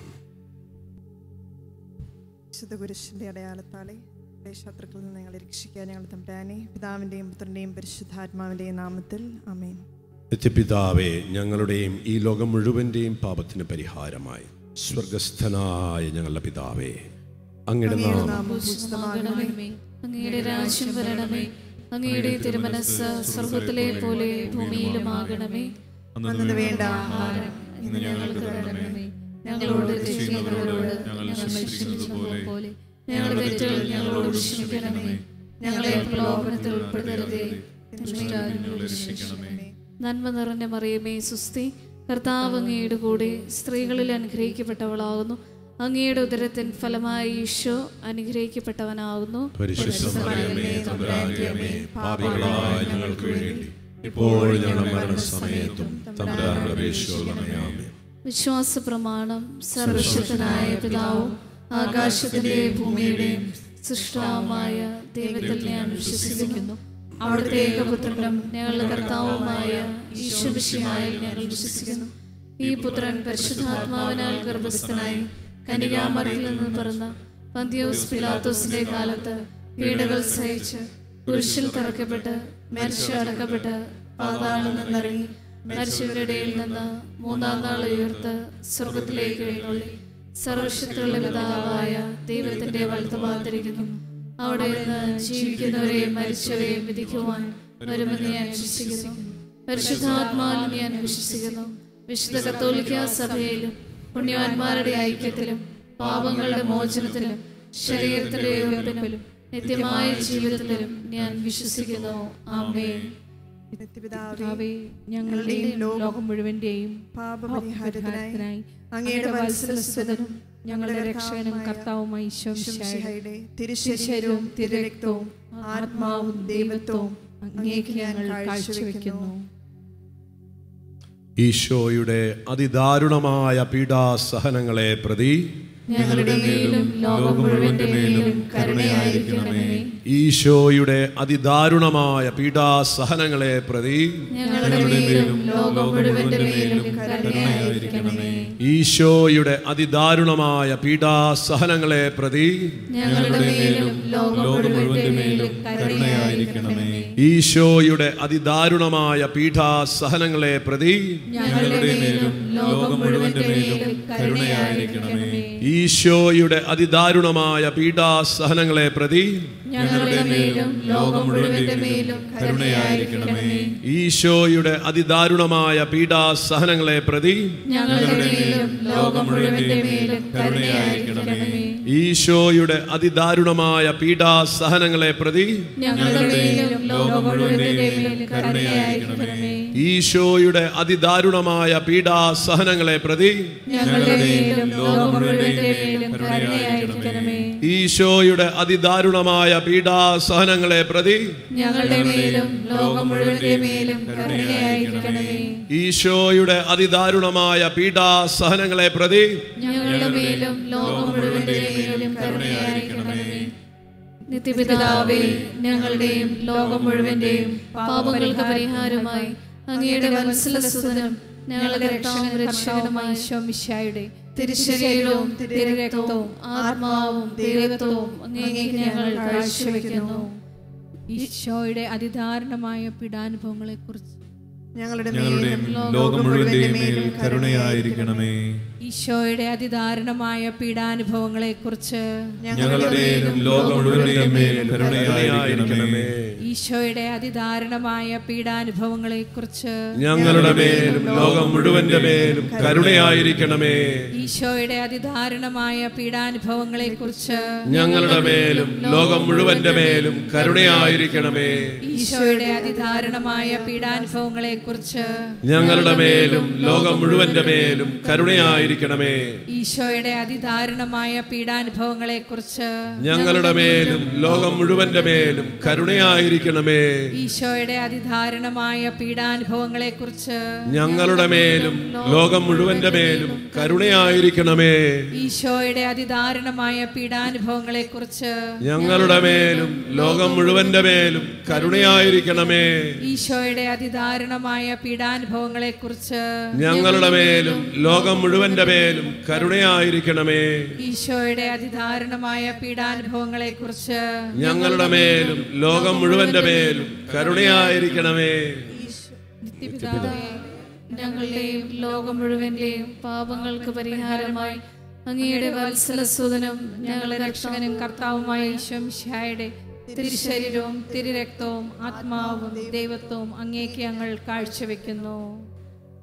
വിശുദ്ധ കുരിശിൻ്റെ അടയാളത്താലെ ശത്രുക്കളിൽ നിന്ന് ഞങ്ങളെ രക്ഷിക്കാൻ ഞങ്ങൾ തമ്പുരാനെ പിതാവിൻ്റെയും പുത്രൻ്റെയും പരിശുദ്ധാത്മാവിൻ്റെയും നാമത്തിൽ ആമേൻ. നിത്യപിതാവേ, ഞങ്ങളുടെയും ഈ ലോകം മുഴുവൻ്റെയും പാപത്തിന് പരിഹാരമായി സ്വർഗസ്ഥനായ ഞങ്ങളുടെ പിതാവേ, അങ്ങയുടെ നാമം പൂജിതമാകണമേ. അങ്ങയുടെ രാജ്യം വരണമേ. അങ്ങയുടെ തിരുമനസ്സ് സ്വർഗ്ഗത്തിലെ പോലെ ഭൂമിയിലുമാകണമേ. അന്നു വേണ്ട ആഹാരം ഇന്ന് ഞങ്ങൾക്ക് തരണമേ. ഞങ്ങളോട് തെറ്റ് ചെയ്യുന്നവരോട് ഞങ്ങൾ ക്ഷമിക്കുന്നത് പോലെ ഞങ്ങളുടെ തെറ്റുകൾ ഞങ്ങളോട് ക്ഷമിക്കണമേ. ഞങ്ങളെ പ്രലോഭനത്തിൽ ഉൾപ്പെടുത്തരുതേ, ദുഷ്ടനിൽ രക്ഷിക്കണമേ. നന്മ നിറഞ്ഞ മറിയമേ സുസ്തി, കർത്താവ് അങ്ങയുടെ കൂടെ സ്ത്രീകളിൽ അനുഗ്രഹിക്കപ്പെട്ടവളാകുന്നു. അങ്ങയുടെ ഉദരത്തിൻ ഫലമായി ഈശോ അനുഗ്രഹിക്കപ്പെട്ടവനാകുന്നു. പരിശുദ്ധ മറിയമേ തമ്പുരാന്റെ അമ്മേ, പാപികളായ ഞങ്ങൾക്ക് വേണ്ടി ഇപ്പോൾ ഞങ്ങളുടെ മരണസമയത്തും തമ്പുരാനോട് അപേക്ഷിച്ചുകൊള്ളണമേ. ആമേൻ. വിശ്വാസ പ്രമാണം. സർവശക്തനായ പിതാവും ആകാശത്തിന്റെയും ഭൂമിയുടെയും സൃഷ്ടാവുമായ ദൈവത്തിൽ ഞാൻ വിശ്വസിക്കുന്നു. അവിടുത്തെ ഏകപുത്രനും ഞങ്ങളുടെ കർത്താവുമായ ഈശോമിശിഹായിൽ ഞങ്ങൾ വിശ്വസിക്കുന്നു. ഈ പുത്രൻ പരിശുദ്ധാത്മാവിനാൽ ഗർഭസ്ഥനായി കന്യകാമറിയിൽ നിന്ന് പിറന്ന പന്തിയോസ് പിലാത്തോസിന്റെ കാലത്ത് പീഡകൾ സഹിച്ച് കുരിശിൽ തറക്കപ്പെട്ട് മരിച്ചു അടക്കപ്പെട്ട് പാതാളിൽ നിന്നിറങ്ങി മരിച്ചവരുടെ ഇടയിൽ നിന്ന് മൂന്നാം നാൾ ഉയർത്ത് സ്വർഗത്തിലേക്ക് എഴുന്നള്ളി സർവശക്തിയുള്ള പിതാവായ ദൈവത്തിന്റെ വലത്തുഭാഗത്തിരിക്കുന്നു. അവിടെ നിന്ന് ജീവിക്കുന്നവരെയും മരിച്ചവരെയും വിധിക്കുവാൻ വരുമെന്ന് ഞാൻ വിശ്വസിക്കുന്നു. പരിശുദ്ധാത്മാവിലും ഞാൻ വിശ്വസിക്കുന്നു. വിശുദ്ധ കത്തോലിക്കാ സഭയിലും പുണ്യവാന്മാരുടെ ഐക്യത്തിലും പാപങ്ങളുടെ മോചനത്തിലും ശരീരത്തിന്റെ ഉയർപ്പിലും നിത്യമായ ജീവിതത്തിലും ഞാൻ വിശ്വസിക്കുന്നു. ആമേൻ. നിത്യപിതാവേ, ഞങ്ങളുടെയും ലോകം മുഴുവന്റെയും പാപപരിഹാരത്തിനായി അങ്ങയുടെ വത്സലസുതനും ഞങ്ങളുടെ രക്ഷകനും കർത്താവുമായ ഈശോമിശിഹായുടെ തിരുശരീരവും തിരുരക്തവും ആത്മാവും ദൈവത്വവും അങ്ങേക്ക് ഞങ്ങൾ കാഴ്ചവെക്കുന്നു. ഈശോയുടെ അതിദാരുണമായ പീഡാസഹനങ്ങളെ പ്രതി ഞങ്ങളുടെ മേലും ലോകം മുഴുവന്റെ മേലും കരുണയായിരിക്കണമേ. ഈശോയുടെ അതിദാരുണമായ പീഡാസഹനങ്ങളെ പ്രതി ഞങ്ങളുടെ മേലും ലോകം മുഴുവന്റെ മേലും കരുണയായിരിക്കണമേ. ഈശോയുടെ അതിദാരുണമായ പീഡാസഹനങ്ങളെ പ്രതി ഞങ്ങളുടെ മേലും ലോകം മുഴുവന്റെ മേലും കരുണയായിരിക്കണമേ. ഈശോയുടെ അതിദാരുണമായ പീഡാസഹനങ്ങളെ പ്രതി ഞങ്ങളുടെ മേലും ലോകം മുഴുവന്റെ മേലും കരുണയായിരിക്കണമേ. ഈശോയുടെ അതിദാരുണമായ പീഡാസഹനങ്ങളെ പ്രതി ഞങ്ങളുടെ മേലും ലോകം മുഴുവന്റെ മേലും കരുണയായിരിക്കണമേ. ഈശോയുടെ അതിദാരുണമായ പീഡാസഹനങ്ങളെ പ്രതി ഞങ്ങളുടെ മേലും ലോകം മുഴുവന്റെ മേലും കരുണയായിരിക്കണമേ. ഈശോയുടെ അതിദാരുണമായ പീഡാസഹനങ്ങളെ പ്രതി ഞങ്ങളുടെ മേലും ലോകം മുഴുവന്റെ മേലും കരുണയായിരിക്കണമേ. ഈശോയുടെ അതിദാരുണമായ പീഡാസഹനങ്ങളെ പ്രതി ഞങ്ങളുടെ മേലും ലോകം മുഴുവന്റെ മേലും കരുണയായിരിക്കണമേ. ഈശോയുടെ അതിദാരുണമായ പീഡാസഹനങ്ങളെ പ്രതി ഞങ്ങളുടെ മേലും ലോകം മുഴുവന്റെ മേലും കരുണയായിരിക്കണമേ. ഈശോയുടെ അതിദാരുണമായ പീഡാസഹനങ്ങളെ പ്രതി ഞങ്ങളുടെ മേലും ലോകം മുഴുവന്റെ മേലും കരുണയായിരിക്കണമേ. നിത്യപിതാവേ, ഞങ്ങളുടെയും ലോകം മുഴുവന്റെയും പാപങ്ങൾക്ക് പരിഹാരമായി അങ്ങയുടെ വത്സലസുതനും ഞങ്ങളുടെ രക്ഷകനും രക്ഷകനുമായ ഈശോമിശിഹായുടെ തിരുശരീരവും തിരുരക്തവും ആത്മാവും ദൈവത്വവും അങ്ങേക്ക് ഞങ്ങൾ കാഴ്ചവെക്കുന്നു. ഈശോയുടെ അതിദാരുണമായ പീഡാനുഭവങ്ങളെ കുറിച്ച് ഞങ്ങളുടെ ഞങ്ങളുടെയും ലോകം മുഴുവന്റെയും മേൽ കരുണയായിരിക്കണമേ. ഈശോയുടെ അതിദാരുണമായ പീഡാനുഭവങ്ങളെ കുറിച്ച് ഞങ്ങളുടെയും ലോകം മുഴുവന്റെയും മേൽ കരുണയായിരിക്കണമേ. ഈശോയുടെ അതിദാരുണമായ പീഡാനുഭവങ്ങളെ കുറിച്ച് ഞങ്ങളുടെ മേലും ലോകം മുഴുവന്റെ മേലും കരുണയായിരിക്കണമേ. ഈശോയുടെ അതിദാരുണമായ പീഡാനുഭവങ്ങളെ കുറിച്ച് ഞങ്ങളുടെ മേലും ലോകം മുഴുവന്റെ മേലും കരുണയായിരിക്കണമേ. ഈശോയുടെ അതിദാരുണമായ പീഡാനുഭവങ്ങളെ കുറിച്ച് ഞങ്ങളുടെ മേലും ലോകം മുഴുവന്റെ മേലും കരുണയായിരിക്കണമേ. ഈശോയുടെ അതിദാരുണമായ പീഡാനുഭവങ്ങളെ കുറിച്ച് ഞങ്ങളുടെ മേലും ലോകം മുഴുവന്റെ മേലും കരുണയായിരിക്കണമേ. ഈശോയുടെ അതിദാരുണമായ പീഡാനുഭവങ്ങളെ കുറിച്ച് ഞങ്ങളുടെ മേലും ലോകം മുഴുവന്റെ മേലും കരുണയായിരിക്കണമേ. ഈശോയുടെ അതിദാരുണമായ പീഡാനുഭവങ്ങളെ കുറിച്ച് ഞങ്ങളുടെ മേലും ലോകം മുഴുവന്റെ മേലും കരുണയായിരിക്കണമേ. ഈശോയുടെ അതിദാരുണമായ പീഡാനുഭവങ്ങളെ കുറിച്ച് ഞങ്ങളുടെ മേലും ലോകം മുഴുവന്റെ മേലും കരുണയായിരിക്കണമേ. ഈശോയുടെ അതിദാരുണമായ പീഡാനുഭവങ്ങളെ കുറിച്ച് ഞങ്ങളുടെ മേലും ലോകം മുഴുവന്റെ മേലും കരുണയായിരിക്കണമേ. നിത്യപിതാവേ, ഞങ്ങളുടെയും ലോകം മുഴുവന്റെയും പാപങ്ങൾക്ക് പരിഹാരമായി അങ്ങയുടെ വത്സലസുതനും ഞങ്ങളുടെ രക്ഷകനും കർത്താവുമായ ഈശോമിശിഹായുടെ തിരുശരീരവും തിരുരക്തവും ആത്മാവും ദൈവത്വവും അങ്ങേക്ക് ഞങ്ങൾ കാഴ്ചവെക്കുന്നു.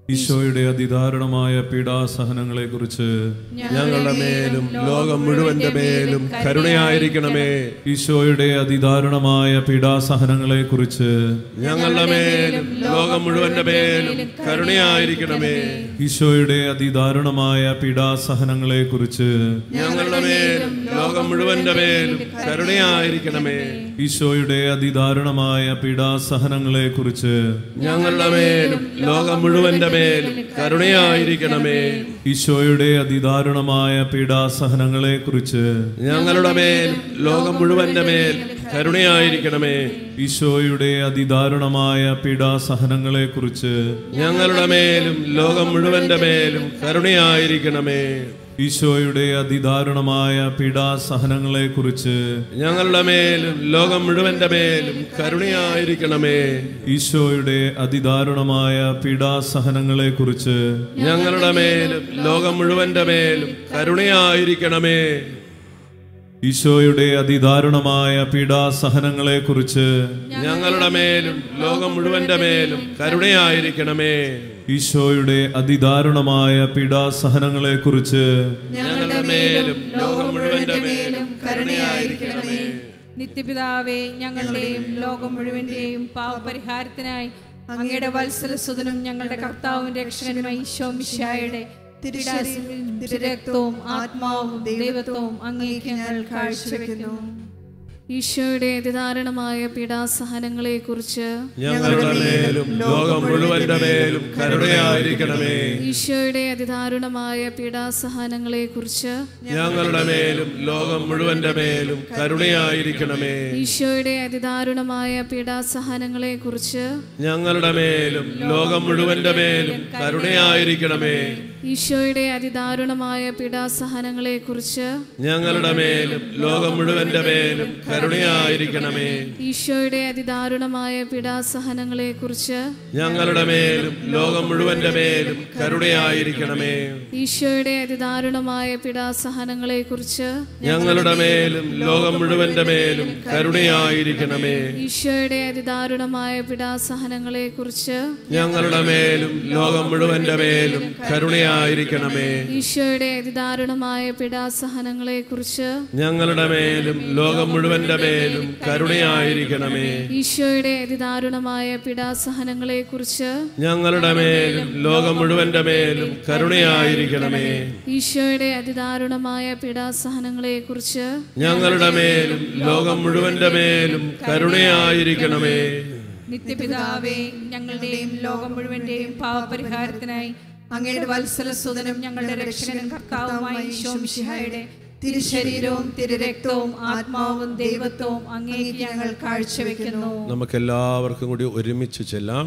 ഈശോയുടെ അതിദാരുണമായ പീഡാസഹനങ്ങളെക്കുറിച്ച് ഞങ്ങളുടെ മേലും ലോകം മുഴുവന്റെ മേലും കരുണയായിരിക്കണമേ. ഈശോയുടെ അതിദാരുണമായ പീഡാസഹനങ്ങളെക്കുറിച്ച് ഞങ്ങളുടെ മേലും ലോകം മുഴുവന്റെ മേലും കരുണയായിരിക്കണമേ. ഈശോയുടെ അതിദാരുണമായ പീഡാസഹനങ്ങളെക്കുറിച്ച് ഞങ്ങളുടെ മേലും ലോകം മുഴുവന്റെ മേലും കരുണയായിരിക്കണമേ. ഈശോയുടെ അതിദാരുണമായ പീഡാസഹനങ്ങളെക്കുറിച്ച് ഞങ്ങളുടെ മേലും ലോകം മുഴുവന്റെ മേലും കരുണയായിരിക്കണമേ. ഈശോയുടെ അതിദാരുണമായ പീഡാസഹനങ്ങളെക്കുറിച്ച് ഞങ്ങളുടെ മേലും ലോകം മുഴുവന്റെ മേൽ കരുണയായിരിക്കണമേ. ഈശോയുടെ അതിദാരുണമായ പീഡാസഹനങ്ങളെക്കുറിച്ച് ഞങ്ങളുടെ മേലും ലോകം മുഴുവന്റെ മേലും കരുണയായിരിക്കണമേ. ഈശോയുടെ അതിദാരുണമായ പീഡാസഹനങ്ങളെക്കുറിച്ച് ഞങ്ങളുടെ മേലും ലോകം മുഴുവന്റെ മേലും കരുണയായിരിക്കണമേ. ഈശോയുടെ അതിദാരുണമായ പീഡാസഹനങ്ങളെക്കുറിച്ച് ഞങ്ങളുടെ മേലും ലോകം മുഴുവന്റെ മേലും കരുണയായിരിക്കണമേ. ഈശോയുടെ അതിദാരുണമായ പീഡാസഹനങ്ങളെക്കുറിച്ച് ഞങ്ങളുടെ മേലും ലോകം മുഴുവന്റെ മേലും കരുണയായിരിക്കണമേ. ഈശോയുടെ അതിദാരുണമായ പീഡാസഹനങ്ങളെക്കുറിച്ച് ഞങ്ങളുടെ മേലും ലോകം മുഴുവന്റെ മേലും കരുണയായിരിക്കണമേ. നിത്യപിതാവേ, ഞങ്ങളുടെയും ലോകം മുഴുവന്റെയും പാവപരിഹാരത്തിനായി അങ്ങയുടെ വത്സലസുതനും ഞങ്ങളുടെ കർത്താവും രക്ഷകനുമായ ഈശോ മിശിഹായുടെ തിരുരക്തവും ആത്മാവും ദൈവത്വവും അങ്ങേക്ക് ഞങ്ങൾ കാഴ്ചവെക്കുന്നു. ഈശോയുടെ അതിദാരുണമായ പീഡാസഹനങ്ങളെക്കുറിച്ച് ഞങ്ങളുടെ മേലും ലോകം മുഴുവന്റെ മേലും കരുണയായിരിക്കണമേ. ഈശോയുടെ അതിദാരുണമായ പീഡാസഹനങ്ങളെക്കുറിച്ച് ഞങ്ങളുടെ മേലും ലോകം മുഴുവന്റെ മേലും കരുണയായിരിക്കണമേ. ഈശോയുടെ അതിദാരുണമായ പീഡാസഹനങ്ങളെക്കുറിച്ച് ഞങ്ങളുടെ മേലും ലോകം മുഴുവന്റെ മേലും കരുണയായിരിക്കണമേ. ഈശോയുടെ അതിദാരുണമായ പീഡാസഹനങ്ങളെക്കുറിച്ച് ഞങ്ങളുടെ മേലും ലോകം മുഴുവന്റെ മേലും കരുണയായിരിക്കണമേ. ഈശോയുടെ അതിദാരുണമായ പീഡാസഹനങ്ങളെക്കുറിച്ച് ഞങ്ങളുടെ മേലും ലോകം മുഴുവന്റെ മേലും കരുണയായിരിക്കണമേ. ഈശോയുടെ അതിദാരുണമായ പീഡാസഹനങ്ങളെക്കുറിച്ച് ഞങ്ങളുടെ മേലും ലോകം മുഴുവന്റെ മേലും കരുണയായിരിക്കണമേ. ഈശോയുടെ അതിദാരുണമായ പീഡാസഹനങ്ങളെക്കുറിച്ച് ഞങ്ങളുടെ മേലും ലോകം മുഴുവന്റെ മേലും കരുണയായിരിക്കണമേ. ഈശോയുടെ അതിദാരുണമായ പീഡാസഹനങ്ങളെക്കുറിച്ച് ഞങ്ങളുടെ മേലും ലോകം മുഴുവന്റെ മേലും കരുണയായിരിക്കണമേ. ഈശോയുടെ അതിദാരുണമായ പീഡാസഹനങ്ങളെക്കുറിച്ച് ഞങ്ങളുടെ മേലും ലോകം മുഴുവന്റെ മേലും കരുണയായിരിക്കണമേ. ഈശോയുടെ അതിദാരുണമായ പീഡാസഹനങ്ങളെക്കുറിച്ച് ഞങ്ങളുടെ മേലും ലോകം മുഴുവന്റെ മേലും കരുണയായിരിക്കണമേ. നിത്യപിതാവേ, ഞങ്ങളുടെയും ലോകം മുഴുവന്റെയും പാവപരിഹാരത്തിനായി അങ്ങയുടെ വത്സലസുതനും ഞങ്ങളുടെ രക്ഷകനും കർത്താവുമായ ഈശോ മിശിഹായുടെ തിരുശരീരവും തിരുരക്തവും ആത്മാവും ദൈവത്വവും അങ്ങേക്ക് ഞങ്ങൾ കാഴ്ചവെക്കുന്നു. നമുക്കെല്ലാവർക്കും കൂടി ഒരുമിച്ച് ചെല്ലാം.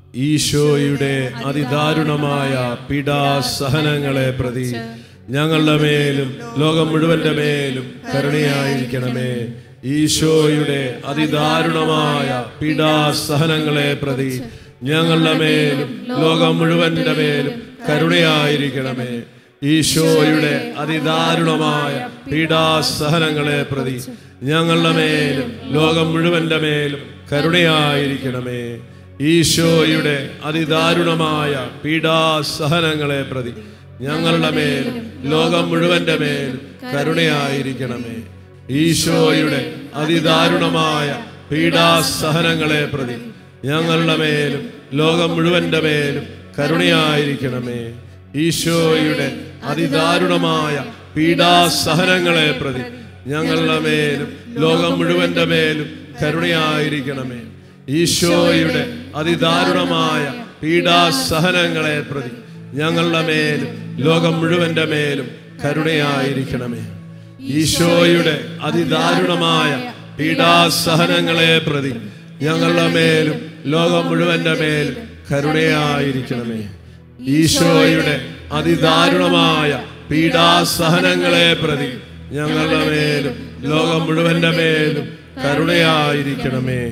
ഈശോയുടെ അതിദാരുണമായ പീഡാസഹനങ്ങളെ പ്രതി ഞങ്ങളുടെ മേലും ലോകം മുഴുവന്റെ മേലും കരുണയായിരിക്കണമേ. ഈശോയുടെ അതിദാരുണമായ പീഡാസഹനങ്ങളെ പ്രതി ഞങ്ങളുടെ മേലും ലോകം മുഴുവന്റെ മേലും കരുണയായിരിക്കണമേ. ഈശോയുടെ അതിദാരുണമായ പീഡാസഹനങ്ങളെ പ്രതി ഞങ്ങളുടെ മേലും ലോകം മുഴുവന്റെ മേലും കരുണയായിരിക്കണമേ. ഈശോയുടെ അതിദാരുണമായ പീഡാസഹനങ്ങളെ പ്രതി ഞങ്ങളുടെ മേലും ലോകം മുഴുവന്റെ മേലും കരുണയായിരിക്കണമേ. ഈശോയുടെ അതിദാരുണമായ പീഡാസഹനങ്ങളെ പ്രതി ഞങ്ങളുടെ മേലും ലോകം മുഴുവന്റെ മേലും കരുണയായിരിക്കണമേ. ഈശോയുടെ അതിദാരുണമായ പീഡാസഹനങ്ങളെ പ്രതി ഞങ്ങളുടെ മേലും ലോകം മുഴുവന്റെ മേലും കരുണയായിരിക്കണമേ. ഈശോയുടെ അതിദാരുണമായ പീഡാസഹനങ്ങളെ പ്രതി ഞങ്ങളുടെ മേലും ലോകം മുഴുവന്റെ മേലും കരുണയായിരിക്കണമേ. ഈശോയുടെ അതിദാരുണമായ പീഡാസഹനങ്ങളെ പ്രതി ഞങ്ങളുടെ മേലും ലോകം മുഴുവന്റെ മേലും കരുണയായിരിക്കണമേ. ഈശോയുടെ അതിദാരുണമായ പീഡാസഹനങ്ങളെ പ്രതി ഞങ്ങളുടെ മേലും ലോകം മുഴുവന്റെ മേലും കരുണയായിരിക്കണമേ.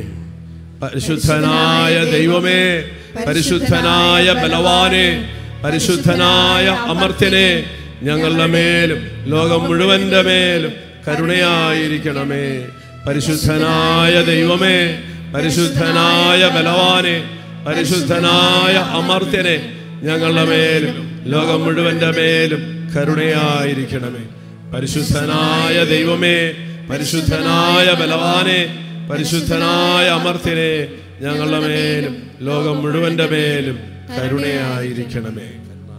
പരിശുദ്ധനായ ദൈവമേ, പരിശുദ്ധനായ ബലവാനെ, പരിശുദ്ധനായ അമർത്യനെ, ഞങ്ങളുടെ മേലും ലോകം മുഴുവന്റെ മേലും കരുണയായിരിക്കണമേ. പരിശുദ്ധനായ ദൈവമേ, പരിശുദ്ധനായ ബലവാനെ, പരിശുദ്ധനായ അമർത്യനെ, ഞങ്ങളുടെ മേലും ലോകം മുഴുവന്റെ മേലും കരുണയായിരിക്കണമേ. പരിശുദ്ധനായ ദൈവമേ, പരിശുദ്ധനായ ബലവാനെ, പരിശുദ്ധനായ അമർത്തിനെ, ഞങ്ങളുടെ മേലും ലോകം മുഴുവന്റെ മേലും കരുണയായിരിക്കണമേ.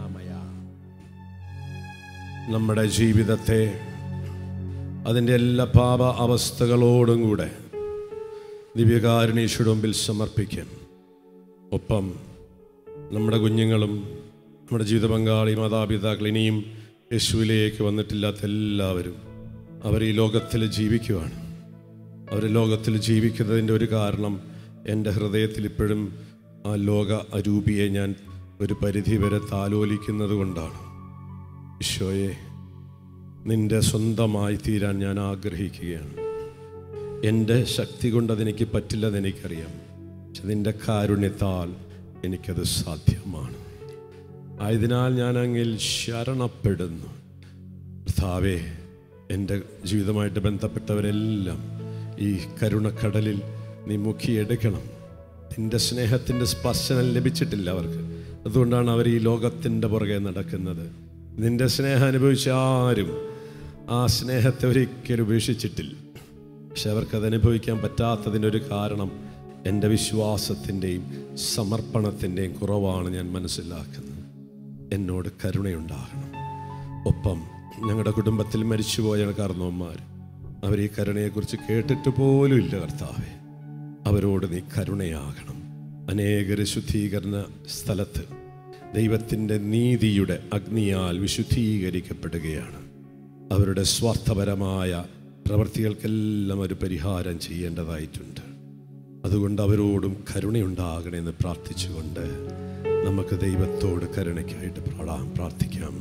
നമ്മുടെ ജീവിതത്തെ അതിൻ്റെ എല്ലാ പാപ അവസ്ഥകളോടും കൂടെ ദിവ്യകാരുണ്യേശുവിന്റെ മുമ്പിൽ സമർപ്പിക്കും. ഒപ്പം നമ്മുടെ കുഞ്ഞുങ്ങളും നമ്മുടെ ജീവിത പങ്കാളി, മാതാപിതാക്കൾ, ഇനിയും യേശുവിലേക്ക് വന്നിട്ടില്ലാത്ത എല്ലാവരും അവർ ഈ ലോകത്തിൽ ജീവിക്കുവാണ്. അവർ ലോകത്തിൽ ജീവിക്കുന്നതിൻ്റെ ഒരു കാരണം എൻ്റെ ഹൃദയത്തിൽ ഇപ്പോഴും ആ ലോക അരൂപിയെ ഞാൻ ഒരു പരിധി വരെ താലോലിക്കുന്നത് കൊണ്ടാണ്. ഈശോയെ, നിൻ്റെ സ്വന്തമായി തീരാൻ ഞാൻ ആഗ്രഹിക്കുകയാണ്. എൻ്റെ ശക്തി കൊണ്ട് അതെനിക്ക് പറ്റില്ലെന്ന് എനിക്കറിയാം. പക്ഷെ നിൻ്റെ കാരുണ്യത്താൽ എനിക്കത് സാധ്യമാണ്. ആയതിനാൽ ഞാൻ അങ്ങിൽ ശരണപ്പെടുന്നു. കർത്താവേ, എൻ്റെ ജീവിതമായിട്ട് ബന്ധപ്പെട്ടവരെല്ലാം ഈ കരുണക്കടലിൽ നീ മുക്കിയെടുക്കണം. നിൻ്റെ സ്നേഹത്തിൻ്റെ സ്പർശനം ലഭിച്ചിട്ടില്ല അവർക്ക്. അതുകൊണ്ടാണ് അവർ ഈ ലോകത്തിൻ്റെ പുറകെ നടക്കുന്നത്. നിൻ്റെ സ്നേഹം അനുഭവിച്ച ആരും ആ സ്നേഹത്തെ ഒരിക്കലും ഉപേക്ഷിച്ചിട്ടില്ല. പക്ഷെ അവർക്കത് അനുഭവിക്കാൻ പറ്റാത്തതിൻ്റെ ഒരു കാരണം എൻ്റെ വിശ്വാസത്തിൻ്റെയും സമർപ്പണത്തിൻ്റെയും കുറവാണ് ഞാൻ മനസ്സിലാക്കുന്നത്. എന്നോട് കരുണയുണ്ടാകണം. ഒപ്പം ഞങ്ങളുടെ കുടുംബത്തിൽ മരിച്ചുപോയ കാരണവന്മാർ, അവർ ഈ കരുണയെക്കുറിച്ച് കേട്ടിട്ട് പോലും ഇല്ല. കർത്താവേ, അവരോട് നീ കരുണയാകണം. അനേകർ ശുദ്ധീകരണ സ്ഥലത്ത് ദൈവത്തിൻ്റെ നീതിയുടെ അഗ്നിയാൽ വിശുദ്ധീകരിക്കപ്പെടുകയാണ്. അവരുടെ സ്വാർത്ഥപരമായ പ്രവൃത്തികൾക്കെല്ലാം ഒരു പരിഹാരം ചെയ്യേണ്ടതായിട്ടുണ്ട്. അതുകൊണ്ട് അവരോടും കരുണയുണ്ടാകണമെന്ന് പ്രാർത്ഥിച്ചുകൊണ്ട് നമുക്ക് ദൈവത്തോട് കരുണയ്ക്കായിട്ട് പാടാം, പ്രാർത്ഥിക്കാം.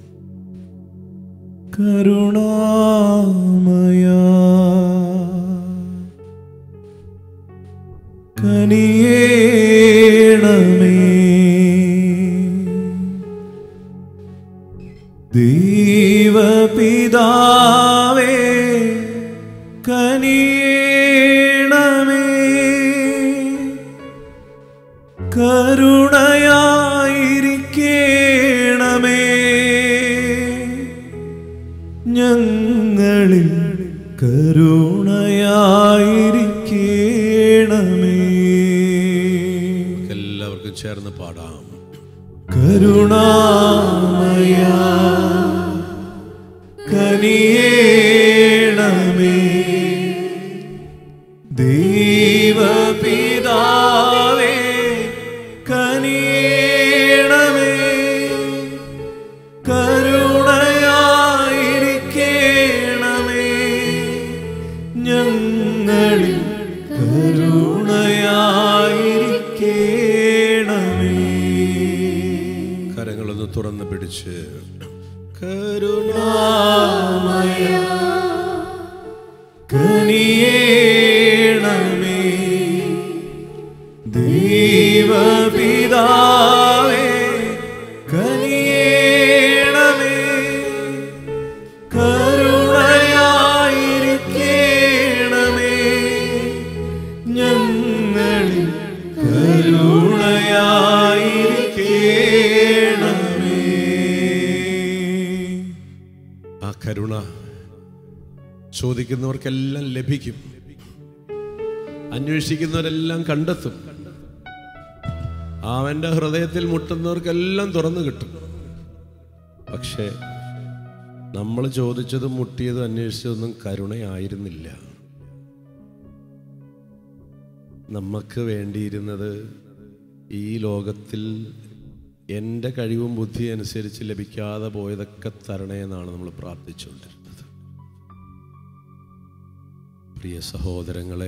കരുണാമയ കനിയേണമേ, ദൈവപിതാവേ കനിയേണമേ, കരുണയായിരിക്കേണമേ, ഞങ്ങളിൽ കരുണയായിരിക്കേണമേ. എല്ലാവർക്കും ചേർന്ന് പാടാം. കരുണാമയ കനിയേണമേ, ദൈവപിതാവേ കനിയേണമേ, കരുണയായിരിക്കേണമേ, ഞങ്ങളിൽ കരുണയായിരിക്കേണമേ. കരങ്ങളൊന്ന് തുറന്ന് പിടിച്ച് കരുണാമയ കനിയേണമേ, ദൈവപിതാവേ കനിയേണമേ, കരുണയായിരിക്കേണമേ, ഞങ്ങളിൽ കരുണയായിരിക്കേണമേ. ആ കരുണ ചോദിക്കുന്നവർക്കെല്ലാം ലഭിക്കും, അന്വേഷിക്കുന്നവരെല്ലാം കണ്ടെത്തും. അവൻ്റെ ഹൃദയത്തിൽ മുട്ടുന്നവർക്കെല്ലാം തുറന്നു കിട്ടും. പക്ഷേ നമ്മൾ ചോദിച്ചതും മുട്ടിയതും അന്വേഷിച്ചതൊന്നും കരുണയായിരുന്നില്ല. നമുക്ക് വേണ്ടിയിരുന്നത് ഈ ലോകത്തിൽ എൻ്റെ കഴിവും ബുദ്ധി അനുസരിച്ച് ലഭിക്കാതെ പോയതൊക്കെ തരണേന്നാണ് നമ്മൾ പ്രാർത്ഥിച്ചുകൊണ്ടിരുന്നത്. പ്രിയ സഹോദരങ്ങളെ,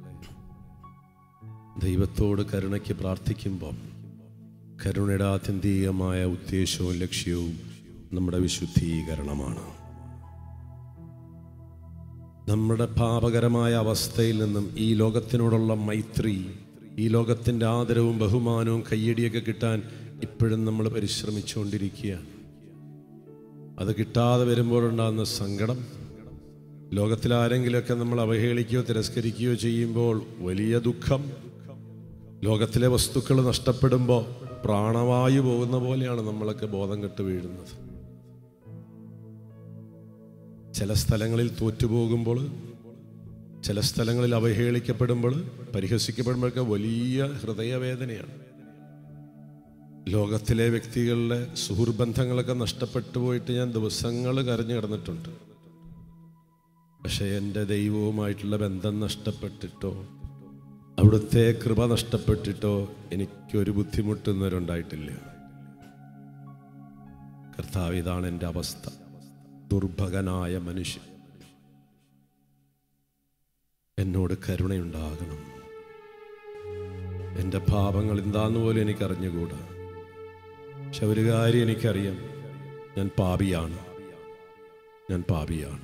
ദൈവത്തോട് കരുണയ്ക്ക് പ്രാർത്ഥിക്കുമ്പം കരുണയുടെ ആത്യന്തികമായ ഉദ്ദേശവും ലക്ഷ്യവും നമ്മുടെ വിശുദ്ധീകരണമാണ്. നമ്മുടെ പാപകരമായ അവസ്ഥയിൽ നിന്നും ഈ ലോകത്തിനോടുള്ള മൈത്രി, ഈ ലോകത്തിൻ്റെ ആദരവും ബഹുമാനവും കയ്യടിയൊക്കെ കിട്ടാൻ ഇപ്പോഴും നമ്മൾ പരിശ്രമിച്ചുകൊണ്ടിരിക്കുകയാണ്. അത് കിട്ടാതെ വരുമ്പോഴുണ്ടാകുന്ന സങ്കടം, ലോകത്തിൽ ആരെങ്കിലുമൊക്കെ നമ്മൾ അവഹേളിക്കുകയോ തിരസ്കരിക്കുകയോ ചെയ്യുമ്പോൾ വലിയ ദുഃഖം, ലോകത്തിലെ വസ്തുക്കൾ നഷ്ടപ്പെടുമ്പോൾ പ്രാണവായു പോകുന്ന പോലെയാണ് നമ്മളൊക്കെ ബോധം കെട്ട് വീഴുന്നത്. ചില സ്ഥലങ്ങളിൽ തോറ്റുപോകുമ്പോൾ, ചില സ്ഥലങ്ങളിൽ അവഹേളിക്കപ്പെടുമ്പോൾ, പരിഹസിക്കപ്പെടുമ്പോഴൊക്കെ വലിയ ഹൃദയവേദനയാണ്. ലോകത്തിലെ വ്യക്തികളുടെ സുഹൃബന്ധങ്ങളൊക്കെ നഷ്ടപ്പെട്ടു പോയിട്ട് ഞാൻ ദിവസങ്ങൾ കരഞ്ഞു കിടന്നിട്ടുണ്ട്. പക്ഷേ എൻ്റെ ദൈവവുമായിട്ടുള്ള ബന്ധം നഷ്ടപ്പെട്ടിട്ടോ അവിടുത്തെ കൃപ നഷ്ടപ്പെട്ടിട്ടോ എനിക്കൊരു ബുദ്ധിമുട്ടുന്നവരുണ്ടായിട്ടില്ല. കർത്താവ്, ഇതാണ് എൻ്റെ അവസ്ഥ. ദുർഭകനായ മനുഷ്യൻ, എന്നോട് കരുണയുണ്ടാകണം. എൻ്റെ പാപങ്ങൾ എന്താന്ന് പോലും എനിക്കറിഞ്ഞുകൂടാ. പക്ഷെ ഒരു കാര്യം എനിക്കറിയാം, ഞാൻ പാപിയാണ്, ഞാൻ പാപിയാണ്.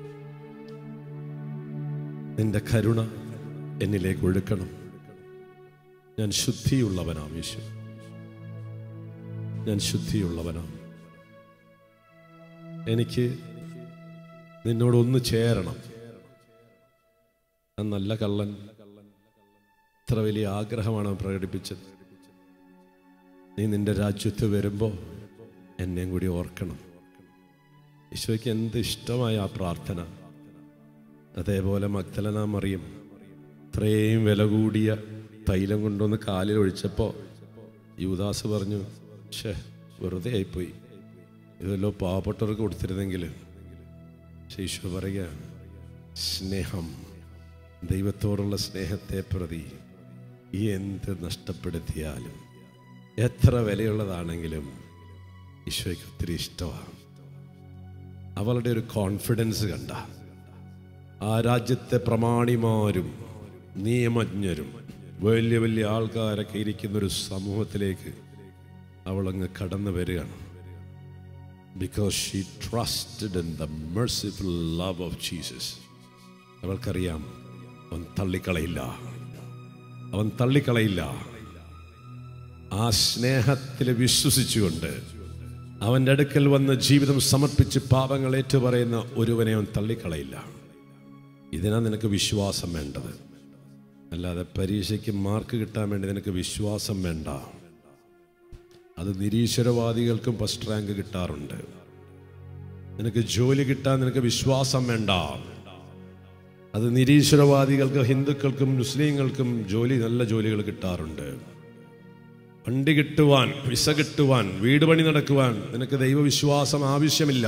നിന്റെ കരുണ എന്നിലേക്ക് ഒഴുക്കണം. ഞാൻ ശുദ്ധിയുള്ളവനാം യേശു, ഞാൻ ശുദ്ധിയുള്ളവനാം. എനിക്ക് നിന്നോടൊന്ന് ചേരണം. ഞാൻ നല്ല കള്ളൻ, ഇത്ര വലിയ ആഗ്രഹമാണ് പ്രകടിപ്പിച്ചത്. നീ നിന്റെ രാജ്യത്ത് വരുമ്പോൾ എന്നെയും കൂടി ഓർക്കണം. ഈശോയ്ക്ക് എന്ത് ഇഷ്ടമായ ആ പ്രാർത്ഥന. അതേപോലെ മഗ്ദലന മറിയം ഇത്രയും വില കൂടിയ തൈലം കൊണ്ടുവന്ന് കാലിൽ ഒഴിച്ചപ്പോൾ യൂദാസ് പറഞ്ഞു, ഷേ വെറുതെ ആയിപ്പോയി, ഇതല്ലോ പാവപ്പെട്ടവർക്ക് കൊടുത്തിരുന്നെങ്കിൽ. ഈശോ പറയുക, സ്നേഹം, ദൈവത്തോടുള്ള സ്നേഹത്തെ പ്രതി എന്ത് നഷ്ടപ്പെടുത്തിയാലും എത്ര വിലയുള്ളതാണെങ്കിലും ഈശോയ്ക്ക് ഒത്തിരി ഇഷ്ടമാണ്. അവളുടെ ഒരു കോൺഫിഡൻസ് കണ്ട ആ രാജ്യത്തെ പ്രമാണിമാരും നിയമജ്ഞരും വലിയ വലിയ ആൾക്കാരൊക്കെ ഇരിക്കുന്നൊരു സമൂഹത്തിലേക്ക് അവളങ്ങ് കടന്നു വരികയാണ്. Because she trusted in the merciful love of Jesus. അവൾക്കറിയാം, അവൻ തള്ളിക്കളയില്ല, അവൻ തള്ളിക്കളയില്ല. ആ സ്നേഹത്തിൽ വിശ്വസിച്ചുകൊണ്ട് അവൻ്റെ അടുക്കൽ വന്ന് ജീവിതം സമർപ്പിച്ച് പാപങ്ങൾ ഏറ്റുപറയുന്ന ഒരുവനെ അവൻ തള്ളിക്കളയില്ല. ഇതിനാ നിനക്ക് വിശ്വാസം വേണ്ടത്. അല്ലാതെ പരീക്ഷയ്ക്ക് മാർക്ക് കിട്ടാൻ വേണ്ടി നിനക്ക് വിശ്വാസം വേണ്ട. അത് നിരീശ്വരവാദികൾക്കും ഫസ്റ്റ് റാങ്ക് കിട്ടാറുണ്ട്. നിനക്ക് ജോലി കിട്ടാൻ നിനക്ക് വിശ്വാസം വേണ്ട. അത് നിരീശ്വരവാദികൾക്ക്, ഹിന്ദുക്കൾക്കും മുസ്ലിങ്ങൾക്കും ജോലി, നല്ല ജോലികൾ കിട്ടാറുണ്ട്. വണ്ടി കിട്ടുവാൻ, വിസ കിട്ടുവാൻ, വീട് പണി നടക്കുവാൻ നിനക്ക് ദൈവവിശ്വാസം ആവശ്യമില്ല.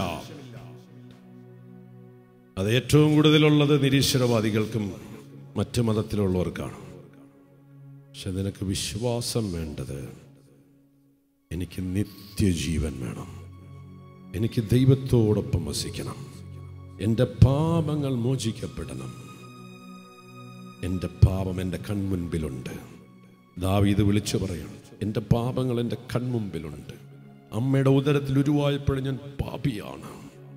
അത് ഏറ്റവും കൂടുതലുള്ളത് നിരീശ്വരവാദികൾക്കും മറ്റു മതത്തിലുള്ളവർക്കാണ്. പക്ഷെ നിനക്ക് വിശ്വാസം വേണ്ടത്, എനിക്ക് നിത്യജീവൻ വേണം, എനിക്ക് ദൈവത്തോടൊപ്പം വസിക്കണം, എൻ്റെ പാപങ്ങൾ മോചിക്കപ്പെടണം. എൻ്റെ പാപം എൻ്റെ കൺമുൻപിലുണ്ട്. ദാവീദ് വിളിച്ചു പറയണം, എൻ്റെ പാപങ്ങൾ എൻ്റെ കൺമുമ്പിലുണ്ട്. അമ്മയുടെ ഉദരത്തിൽ ഉരുവായപ്പോഴും ഞാൻ പാപിയാണ്.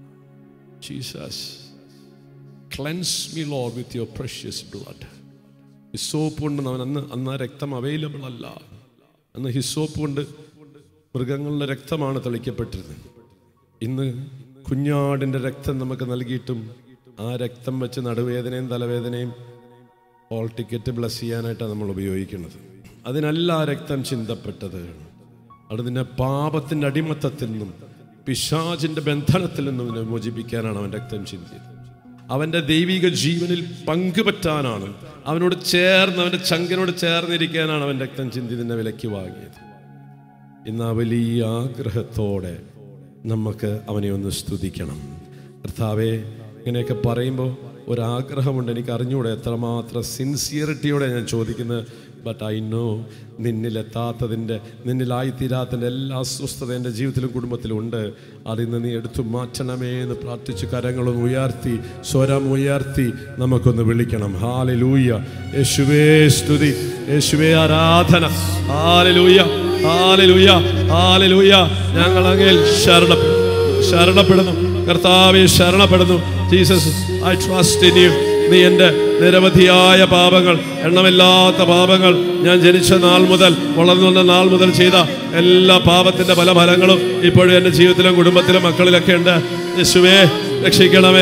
Jesus, cleanse me Lord with your precious blood. Hyssop കൊണ്ട് അവൻ അന്ന് അന്ന് ആ രക്തം അവൈലബിൾ അല്ല. അന്ന് ഹിസോപ്പ് കൊണ്ട് മൃഗങ്ങളുടെ രക്തമാണ് തളിക്കപ്പെട്ടിരുന്നത്. ഇന്ന് കുഞ്ഞാടിൻ്റെ രക്തം നമുക്ക് നൽകിയിട്ടും ആ രക്തം വെച്ച് നടുവേദനയും തലവേദനയും ഹോൾ ടിക്കറ്റ് ബ്ലസ് ചെയ്യാനായിട്ടാണ് നമ്മൾ ഉപയോഗിക്കുന്നത്. അതിനല്ല ആ രക്തം ചിന്തപ്പെട്ടത്. അവിടെ നിന്നെ പാപത്തിൻ്റെ അടിമത്തത്തിൽ നിന്നും പിശാചിൻ്റെ ബന്ധനത്തിൽ നിന്നും മോചിപ്പിക്കാനാണ് അവൻ രക്തം ചിന്തിയത്. അവൻ്റെ ദൈവിക ജീവനിൽ പങ്കുപറ്റാനാണ്, അവനോട് ചേർന്ന്, അവൻ്റെ ചങ്കിനോട് ചേർന്നിരിക്കാനാണ് അവൻ രക്തം ചിന്തി നിന്നെ വിലയ്ക്ക് വാങ്ങിയത്. ഇന്ന് ആ വലിയ ആഗ്രഹത്തോടെ നമുക്ക് അവനെ ഒന്ന് സ്തുതിക്കണം. കർത്താവേ, ഇങ്ങനെയൊക്കെ പറയുമ്പോൾ ഒരാഗ്രഹമുണ്ട്. എനിക്ക് അറിഞ്ഞൂടെ എത്രമാത്രം സിൻസിയറിറ്റിയോടെ ഞാൻ ചോദിക്കുന്നത്. ബട്ട് ഐ നോ, നിന്നിലെത്താത്തതിൻ്റെ, നിന്നിലായിത്തീരാത്തതിൻ്റെ എല്ലാ അസ്വസ്ഥത എൻ്റെ ജീവിതത്തിലും കുടുംബത്തിലും ഉണ്ട്. അതിന്ന് നീ എടുത്തു മാറ്റണമേ എന്ന് പ്രാർത്ഥിച്ച് കരങ്ങളൊന്ന് ഉയർത്തി, സ്വരം ഉയർത്തി നമുക്കൊന്ന് വിളിക്കണം. ഹല്ലേലൂയ, യേശുവേ സ്തുതി, യേശുവേ ആരാധന. ഹല്ലേലൂയ, ഹല്ലേലൂയ, ഹല്ലേലൂയ. ഞങ്ങൾ അങ്ങയിൽ ശരണപ്പെടുന്നു, ശരണപ്പെടുന്നു കർത്താവേ, ശരണപ്പെടുന്നു. Jesus, I trust in you. നീ എൻ്റെ നിരവധിയായ പാപങ്ങൾ, എണ്ണമില്ലാത്ത പാപങ്ങൾ, ഞാൻ ജനിച്ച നാൾ മുതൽ, വളർന്നു വന്ന നാൾ മുതൽ ചെയ്ത എല്ലാ പാപത്തിൻ്റെ പല ഫലങ്ങളും ഇപ്പോഴും എൻ്റെ ജീവിതത്തിലും കുടുംബത്തിലും മക്കളിലൊക്കെ ഉണ്ട്. യേശുവേ, രക്ഷിക്കണമേ,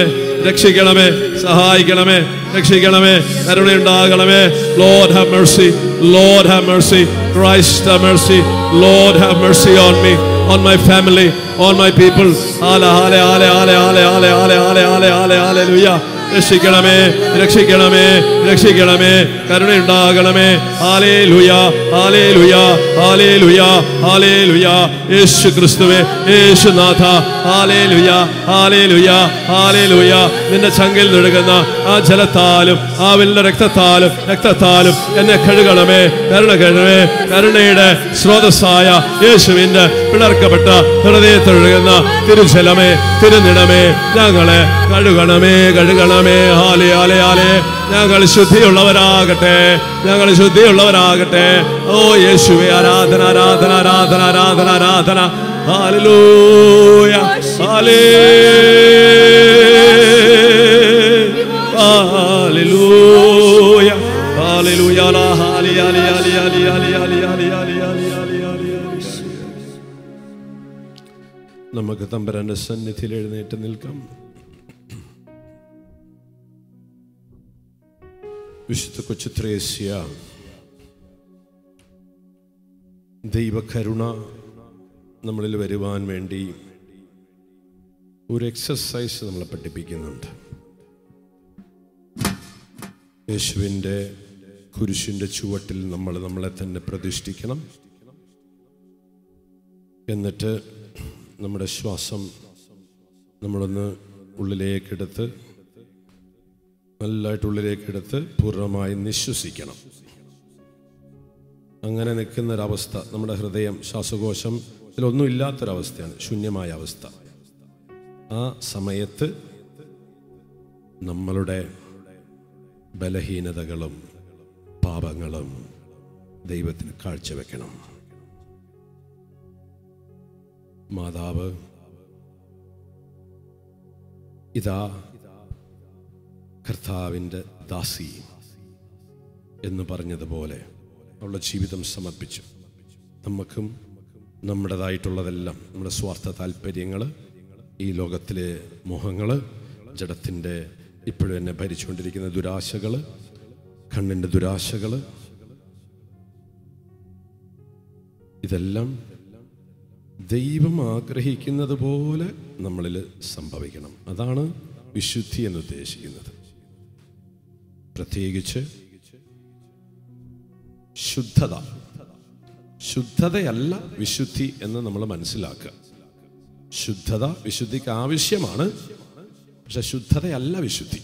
രക്ഷിക്കണമേ, സഹായിക്കണമേ, രക്ഷിക്കണമേ, കരുണയുണ്ടാകണമേ. Lord have mercy, Lord have mercy, Christ have mercy, Lord have mercy on me, on my family, on my people. Hale hale hale hale hale hale hale hale hale hale hallelujah. രക്ഷിക്കണമേ, രക്ഷിക്കണമേ, രക്ഷിക്കണമേ, കരുണയുണ്ടാകണമേ. ഹല്ലേലൂയ, ഹല്ലേലൂയ, ഹല്ലേലൂയ, ഹല്ലേലൂയ. യേശു ക്രിസ്തുവേ, യേശുനാഥ, ഹല്ലേലൂയ, ഹല്ലേലൂയ, ഹല്ലേലൂയ. നിന്റെ ചങ്കിൽ നിഴകുന്ന ആ ജലത്താലും ആ വലിയ രക്തത്താലും രക്തത്താലും എന്നെ കഴുകണമേ, കരുണ കഴുകണമേ. കരുണയുടെ സ്രോതസ്സായ യേശുവിന്റെ പിളർക്കപ്പെട്ട ഹൃദയത്തിലൊഴുകുന്ന തിരുജലമേ, തിരുനിടമേ, ഞങ്ങളെ കഴുകണമേ, കഴുകണമേ. ഹാലേ ഹാലേ ഹാലേ. ഞങ്ങൾ ശുദ്ധിയുള്ളവരാകട്ടെ, ഞങ്ങൾ ശുദ്ധിയുള്ളവരാകട്ടെ. ഓ യേശുവേ, ആരാധന ആരാധന ആരാധന ആരാധന ആരാധന. ഹല്ലേലൂയ, ഹല്ലേലൂയ, ഹല്ലേലൂയ, ഹാലി ഹാലി ഹാലി ഹാലി ഹാലി ഹാലി ഹാലി ഹാലി ഹാലി ഹാലി ഹാലി ഹാലി. നമുക്ക് തമ്പുരാന്റെ സന്നിധിയിൽ എഴുന്നേറ്റ് നിൽക്കാം. വിശുദ്ധ കൊച്ചു ത്രേസ്യ ദൈവകരുണ നമ്മളിൽ വരുവാൻ വേണ്ടി ഒരു എക്സസൈസ് നമ്മളെ പഠിപ്പിക്കുന്നുണ്ട്. യേശുവിൻ്റെ കുരിശിൻ്റെ ചുവട്ടിൽ നമ്മൾ നമ്മളെ തന്നെ പ്രതിഷ്ഠിക്കണം. എന്നിട്ട് നമ്മുടെ ശ്വാസം നമ്മളൊന്ന് ഉള്ളിലേക്കെടുത്ത് നല്ലതായിട്ട് ഉള്ളിലേക്കെടുത്ത് പൂർണ്ണമായി നിശ്വസിക്കണം. അങ്ങനെ നിൽക്കുന്നൊരവസ്ഥ, നമ്മുടെ ഹൃദയം, ശ്വാസകോശം ഇതിലൊന്നും ഇല്ലാത്തൊരവസ്ഥയാണ്, ശൂന്യമായ അവസ്ഥ. ആ സമയത്ത് നമ്മളുടെ ബലഹീനതകളും പാപങ്ങളും ദൈവത്തിന് കാഴ്ചവെക്കണം. മാതാവ് ഇതാ കർത്താവിൻ്റെ ദാസി എന്ന് പറഞ്ഞതുപോലെ അവളുടെ ജീവിതം സമർപ്പിച്ചു. നമുക്കും നമ്മുടേതായിട്ടുള്ളതെല്ലാം, നമ്മുടെ സ്വാർത്ഥ താല്പര്യങ്ങൾ, ഈ ലോകത്തിലെ മോഹങ്ങൾ, ജഡത്തിൻ്റെ ഇപ്പോഴും എന്നെ ഭരിച്ചുകൊണ്ടിരിക്കുന്ന ദുരാശകൾ, കണ്ണിൻ്റെ ദുരാശകൾ, ഇതെല്ലാം ദൈവം ആഗ്രഹിക്കുന്നത് പോലെ നമ്മളിൽ സംഭവിക്കണം. അതാണ് വിശുദ്ധി എന്ന് ഉദ്ദേശിക്കുന്നത്. പ്രത്യേകിച്ച് ശുദ്ധത. ശുദ്ധതയല്ല വിശുദ്ധി എന്ന് നമ്മൾ മനസ്സിലാക്കുക. ശുദ്ധത വിശുദ്ധിക്ക് ആവശ്യമാണ്, പക്ഷെ ശുദ്ധതയല്ല വിശുദ്ധി.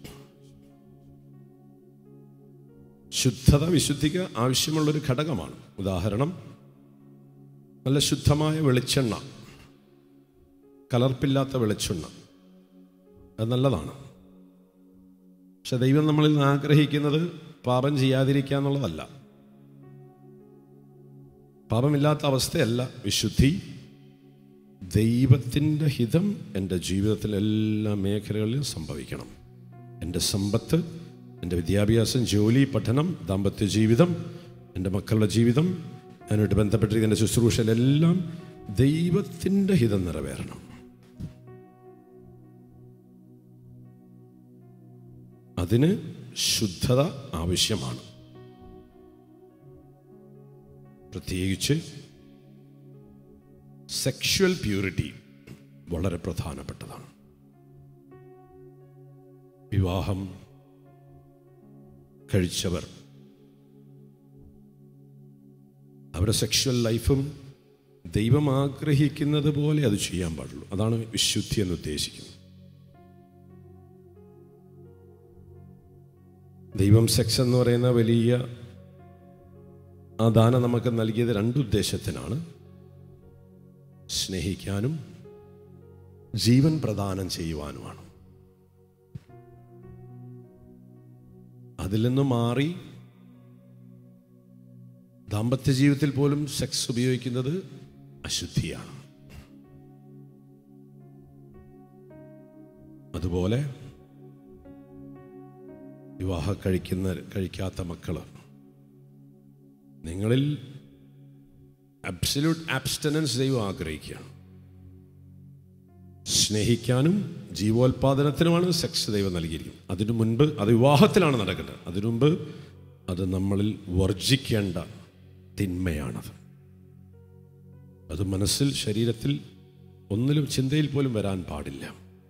ശുദ്ധത വിശുദ്ധിക്ക് ആവശ്യമുള്ളൊരു ഘടകമാണ്. ഉദാഹരണം, നല്ല ശുദ്ധമായ വെളിച്ചെണ്ണ, കലർപ്പില്ലാത്ത വെളിച്ചെണ്ണ, അത് നല്ലതാണ്. പക്ഷെ ദൈവം നമ്മളിൽ നിന്ന് ആഗ്രഹിക്കുന്നത് പാപം ചെയ്യാതിരിക്കുക എന്നുള്ളതല്ല. പാപമില്ലാത്ത അവസ്ഥയല്ല വിശുദ്ധി. ദൈവത്തിൻ്റെ ഹിതം എൻ്റെ ജീവിതത്തിൽ എല്ലാ മേഖലകളിലും സംഭവിക്കണം. എൻ്റെ സമ്പത്ത്, എൻ്റെ വിദ്യാഭ്യാസം, ജോലി, പഠനം, ദാമ്പത്യ ജീവിതം, എൻ്റെ മക്കളുടെ ജീവിതം, അതിനോട് ബന്ധപ്പെട്ടിരിക്കുന്ന ശുശ്രൂഷയിലെല്ലാം ദൈവത്തിൻ്റെ ഹിതം നിറവേറണം. അതിന് ശുദ്ധത ആവശ്യമാണ്. പ്രത്യേകിച്ച് സെക്ഷുവൽ പ്യൂരിറ്റി വളരെ പ്രധാനപ്പെട്ടതാണ്. വിവാഹം കഴിച്ചവർ അവരുടെ സെക്ഷുവൽ ലൈഫും ദൈവം ആഗ്രഹിക്കുന്നത് പോലെ അത് ചെയ്യാൻ പാടുള്ളൂ. അതാണ് വിശുദ്ധി എന്ന് ഉദ്ദേശിക്കുന്നത്. ദൈവം സെക്സ് എന്ന് പറയുന്ന വലിയ ആ ദാനം നമുക്ക് നൽകിയത് രണ്ടുദ്ദേശത്തിനാണ്: സ്നേഹിക്കാനും ജീവൻ പ്രദാനം ചെയ്യുവാനുമാണ്. അതിൽ നിന്ന് മാറി ദാമ്പത്യ ജീവിതത്തിൽ പോലും സെക്സ് ഉപയോഗിക്കുന്നത് അശുദ്ധിയാണ്. അതുപോലെ വിവാഹം കഴിക്കുന്ന കഴിക്കാത്ത മക്കള്, നിങ്ങളിൽ അബ്സല്യൂട്ട് ആബ്സ്റ്റനൻസ് ദൈവം ആഗ്രഹിക്കുകയാണ്. സ്നേഹിക്കാനും ജീവോൽപാദനത്തിനുമാണ് സെക്സ് ദൈവം നൽകിയിരിക്കുന്നത്. അതിനു മുൻപ് അത് വിവാഹത്തിലാണ് നടക്കേണ്ടത്. അതിനു മുമ്പ് അത് നമ്മളിൽ വർജിക്കേണ്ട തിന്മയാണത്. അത് മനസ്സിൽ, ശരീരത്തിൽ, ഒന്നിലും ചിന്തയിൽ പോലും വരാൻ പാടില്ല.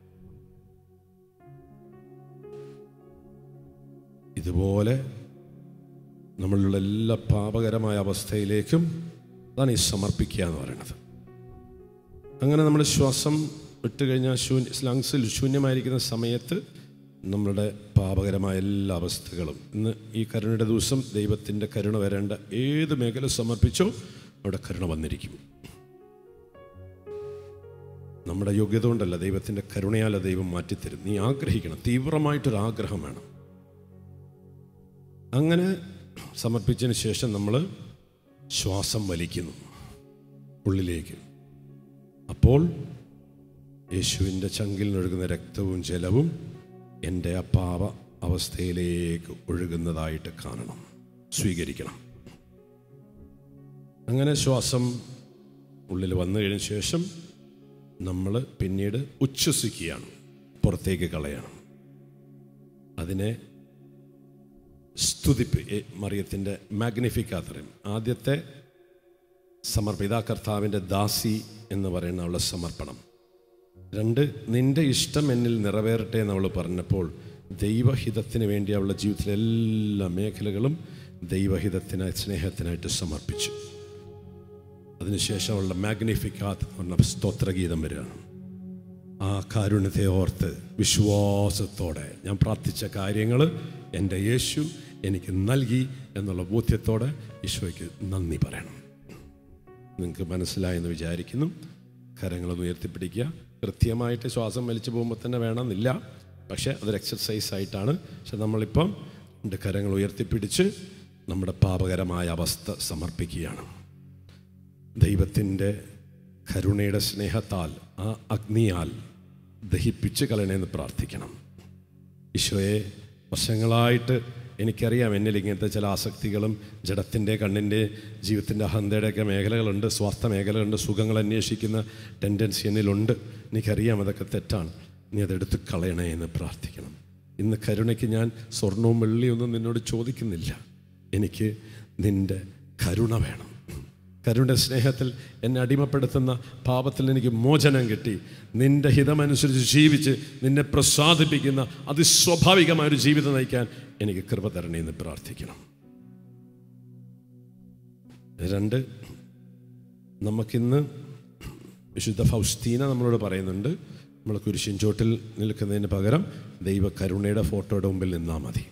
ഇതുപോലെ നമ്മളുള്ള എല്ലാ പാപകരമായ അവസ്ഥയിലേക്കും അതാണ് ഈ സമർപ്പിക്കുക എന്ന് പറയുന്നത്. അങ്ങനെ നമ്മൾ ശ്വാസം വിട്ടുകഴിഞ്ഞാൽ ശൂന്യ ലങ്സിൽ ശൂന്യമായിരിക്കുന്ന സമയത്ത് നമ്മളുടെ പാപകരമായ എല്ലാ അവസ്ഥകളും, ഇന്ന് ഈ കരുണയുടെ ദിവസം ദൈവത്തിൻ്റെ കരുണ വരേണ്ട ഏത് മേഖല സമർപ്പിച്ചോ അവിടെ കരുണ വന്നിരിക്കും. നമ്മുടെ യോഗ്യത കൊണ്ടല്ല, ദൈവത്തിൻ്റെ കരുണയാൽ ദൈവം മാറ്റിത്തരും. നീ ആഗ്രഹിക്കണം, തീവ്രമായിട്ടൊരു ആഗ്രഹം വേണം. അങ്ങനെ സമർപ്പിച്ചതിന് ശേഷം നമ്മൾ ശ്വാസം വലിക്കുന്നു ഉള്ളിലേക്ക്. അപ്പോൾ യേശുവിൻ്റെ ചങ്കിൽ നിന്നൊഴുകുന്ന രക്തവും ജലവും എൻ്റെ ആ പാപ അവസ്ഥയിലേക്ക് ഒഴുകുന്നതായിട്ട് കാണണം, സ്വീകരിക്കണം. അങ്ങനെ ശ്വാസം ഉള്ളിൽ വന്നു കഴിഞ്ഞ ശേഷം നമ്മൾ പിന്നീട് ഉച്ഛ്വസിക്കുകയാണ്, പുറത്തേക്ക് കളയണം. അതിനെ സ്തുതിപ്പ്, മറിയത്തിൻ്റെ മാഗ്നിഫിക്കാത്തറിയും ആദ്യത്തെ സമർപ്പണം, ഇതാ കർത്താവിൻ്റെ ദാസി എന്ന് പറയുന്ന അവളുടെ സമർപ്പണം. രണ്ട്, നിൻ്റെ ഇഷ്ടം എന്നിൽ നിറവേറട്ടെ എന്നവൾ പറഞ്ഞപ്പോൾ ദൈവഹിതത്തിന് വേണ്ടി അവളുടെ ജീവിതത്തിലെ എല്ലാ മേഖലകളും ദൈവഹിതത്തിനായി, സ്നേഹത്തിനായിട്ട് സമർപ്പിച്ചു. അതിനുശേഷം അവളുടെ മാഗ്നിഫിക്കാത്ത് പറഞ്ഞ സ്തോത്രഗീതം വരികയാണ്. ആ കാരുണ്യത്തെ ഓർത്ത് വിശ്വാസത്തോടെ ഞാൻ പ്രാർത്ഥിച്ച കാര്യങ്ങൾ എൻ്റെ യേശു എനിക്ക് നൽകി എന്നുള്ള ബോധ്യത്തോടെ ഈശോയ്ക്ക് നന്ദി പറയണം. നിങ്ങൾക്ക് മനസ്സിലായെന്ന് വിചാരിക്കുന്നു. കരങ്ങളൊന്ന് ഉയർത്തിപ്പിടിക്കുക. കൃത്യമായിട്ട് ശ്വാസം വലിച്ചു പോകുമ്പോൾ തന്നെ വേണമെന്നില്ല, പക്ഷേ അതൊരു എക്സർസൈസ് ആയിട്ടാണ്. പക്ഷെ നമ്മളിപ്പം രണ്ട് കരങ്ങൾ ഉയർത്തിപ്പിടിച്ച് നമ്മുടെ പാപകരമായ അവസ്ഥ സമർപ്പിക്കുകയാണ്. ദൈവത്തിൻ്റെ കരുണയുടെ സ്നേഹത്താൽ ആ അഗ്നിയാൽ ദഹിപ്പിച്ച് കളയണമെന്ന് പ്രാർത്ഥിക്കണം. ഈശോയെ, വർഷങ്ങളായിട്ട് എനിക്കറിയാം എന്നിൽ ഇങ്ങനത്തെ ചില ആസക്തികളും ജഡത്തിൻ്റെ, കണ്ണിൻ്റെ, ജീവിതത്തിൻ്റെ അഹന്തയുടെയൊക്കെ മേഖലകളുണ്ട്, സ്വാർത്ഥ മേഖലകളുണ്ട്, സുഖങ്ങൾ അന്വേഷിക്കുന്ന ടെൻഡൻസി എന്നിലുണ്ട്. എനിക്കറിയാം അതൊക്കെ തെറ്റാണ്. നീ അതെടുത്ത് കളയണേ എന്ന് പ്രാർത്ഥിക്കണം. ഇന്ന് കരുണയ്ക്ക് ഞാൻ സ്വർണവും വെള്ളിയൊന്നും നിന്നോട് ചോദിക്കുന്നില്ല. എനിക്ക് നിൻ്റെ കരുണ വേണം. കരുണയുടെ സ്നേഹത്തിൽ എന്നെ അടിമപ്പെടുത്തുന്ന പാപത്തിൽ എനിക്ക് മോചനം കിട്ടി, നിൻ്റെ ഹിതമനുസരിച്ച് ജീവിച്ച് നിന്നെ പ്രസാദിപ്പിക്കുന്ന അതിസ്വാഭാവികമായൊരു ജീവിതം നയിക്കാൻ എനിക്ക് കൃപ തരണേ എന്ന് പ്രാർത്ഥിക്കണം. രണ്ട്, നമുക്കിന്ന് വിശുദ്ധ ഫൗസ്റ്റീന നമ്മളോട് പറയുന്നുണ്ട്, നമ്മൾ കുരിശിൻ ചോട്ടിൽ നിൽക്കുന്നതിന് പകരം ദൈവ കരുണയുടെ ഫോട്ടോയുടെ മുമ്പിൽ നിന്നാൽ മതി.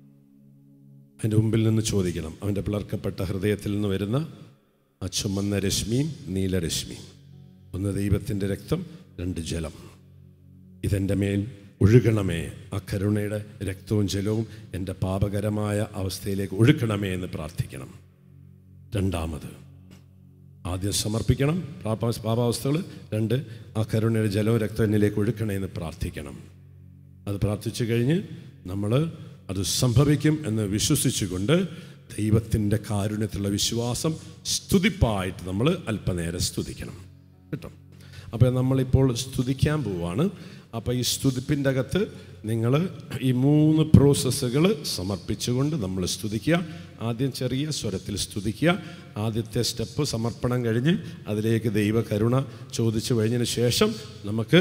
അതിൻ്റെ മുമ്പിൽ നിന്ന് ചോദിക്കണം, അവൻ്റെ പിളർക്കപ്പെട്ട ഹൃദയത്തിൽ നിന്ന് വരുന്ന ആ ചുമന്ന രശ്മിയും നീലരശ്മിയും, ഒന്ന് ദൈവത്തിൻ്റെ രക്തം, രണ്ട് ജലം, ഇതെൻ്റെ മേൽ ഒഴുകണമേ. ആ കരുണയുടെ രക്തവും ജലവും എൻ്റെ പാപകരമായ അവസ്ഥയിലേക്ക് ഒഴുക്കണമേ എന്ന് പ്രാർത്ഥിക്കണം. രണ്ടാമത് ആദ്യം സമർപ്പിക്കണം പാപ പാപാവസ്ഥകൾ. രണ്ട്, ആ കരുണയുടെ ജലവും രക്തവും എന്നിലേക്ക് ഒഴുക്കണേ എന്ന് പ്രാർത്ഥിക്കണം. അത് പ്രാർത്ഥിച്ചു കഴിഞ്ഞ് നമ്മൾ അത് സംഭവിക്കും എന്ന് വിശ്വസിച്ചുകൊണ്ട് ദൈവത്തിൻ്റെ കാരുണ്യത്തിലുള്ള വിശ്വാസം സ്തുതിപ്പായിട്ട് നമ്മൾ അല്പനേരം സ്തുതിക്കണം കേട്ടോ. അപ്പോൾ നമ്മളിപ്പോൾ സ്തുതിക്കാൻ പോവാണ്. അപ്പോൾ ഈ സ്തുതിപ്പിൻ്റെ അകത്ത് നിങ്ങൾ ഈ മൂന്ന് പ്രോസസ്സുകൾ സമർപ്പിച്ചുകൊണ്ട് നമ്മൾ സ്തുതിക്കുക. ആദ്യം ചെറിയ സ്വരത്തിൽ സ്തുതിക്കുക. ആദ്യത്തെ സ്റ്റെപ്പ് സമർപ്പണം കഴിഞ്ഞ് അതിലേക്ക് ദൈവ കരുണ ചോദിച്ചു കഴിഞ്ഞതിന് ശേഷം നമുക്ക്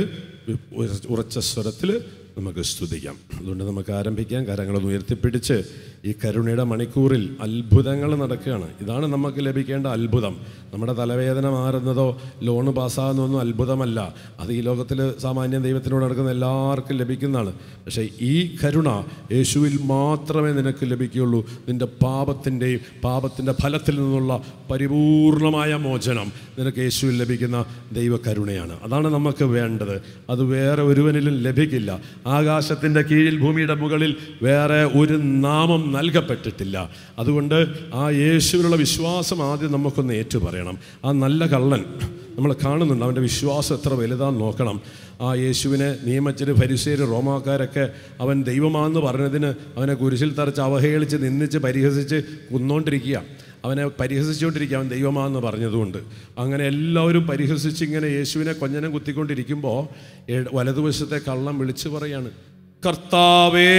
ഉറച്ച സ്വരത്തിൽ നമുക്ക് സ്തുതിക്കാം. അതുകൊണ്ട് നമുക്ക് ആരംഭിക്കാം. കരങ്ങളൊന്ന് ഉയർത്തിപ്പിടിച്ച് ഈ കരുണയുടെ മണിക്കൂറിൽ അത്ഭുതങ്ങൾ നടക്കുകയാണ്. ഇതാണ് നമുക്ക് ലഭിക്കേണ്ട അത്ഭുതം. നമ്മുടെ തലവേദന മാറുന്നതോ ലോണ് പാസ്സാകുന്നതൊന്നും അത്ഭുതമല്ല. അത് ഈ ലോകത്തിൽ സാമാന്യം ദൈവത്തിനോട് നടക്കുന്ന എല്ലാവർക്കും ലഭിക്കുന്നതാണ്. പക്ഷേ ഈ കരുണ യേശുവിൽ മാത്രമേ നിനക്ക് ലഭിക്കുകയുള്ളൂ. നിൻ്റെ പാപത്തിൻ്റെയും പാപത്തിൻ്റെ ഫലത്തിൽ നിന്നുള്ള പരിപൂർണമായ മോചനം നിനക്ക് യേശുവിൽ ലഭിക്കുന്ന ദൈവ കരുണയാണ്. അതാണ് നമുക്ക് വേണ്ടത്. അത് വേറെ ഒരുവനിലും ലഭിക്കില്ല. ആകാശത്തിൻ്റെ കീഴിൽ ഭൂമിയുടെ മുകളിൽ വേറെ ഒരു നാമം നൽകപ്പെട്ടിട്ടില്ല. അതുകൊണ്ട് ആ യേശുവിലുള്ള വിശ്വാസം ആദ്യം നമുക്കൊന്ന് ഏറ്റുപറയണം. ആ നല്ല കള്ളൻ നമ്മൾ കാണുന്നുണ്ട്, അവൻ്റെ വിശ്വാസം എത്ര വലുതാന്ന് നോക്കണം. ആ യേശുവിനെ നിയമജ്ഞര്, ഫരിസേര്, റോമാക്കാരൊക്കെ അവൻ ദൈവമാണെന്ന് പറഞ്ഞതിന് അവനെ കുരിശിൽ തറച്ച് അവഹേളിച്ച് നിന്ദിച്ച് പരിഹസിച്ച് കൊന്നുകൊണ്ടിരിക്കുക. അവനെ പരിഹസിച്ചുകൊണ്ടിരിക്കുക, അവൻ ദൈവമാണെന്ന് പറഞ്ഞതുകൊണ്ട്. അങ്ങനെ എല്ലാവരും പരിഹസിച്ച് ഇങ്ങനെ യേശുവിനെ കൊഞ്ഞനം കുത്തിക്കൊണ്ടിരിക്കുമ്പോൾ വലതുവശത്തെ കള്ളം വിളിച്ചു പറയാണ്, കർത്താവേ,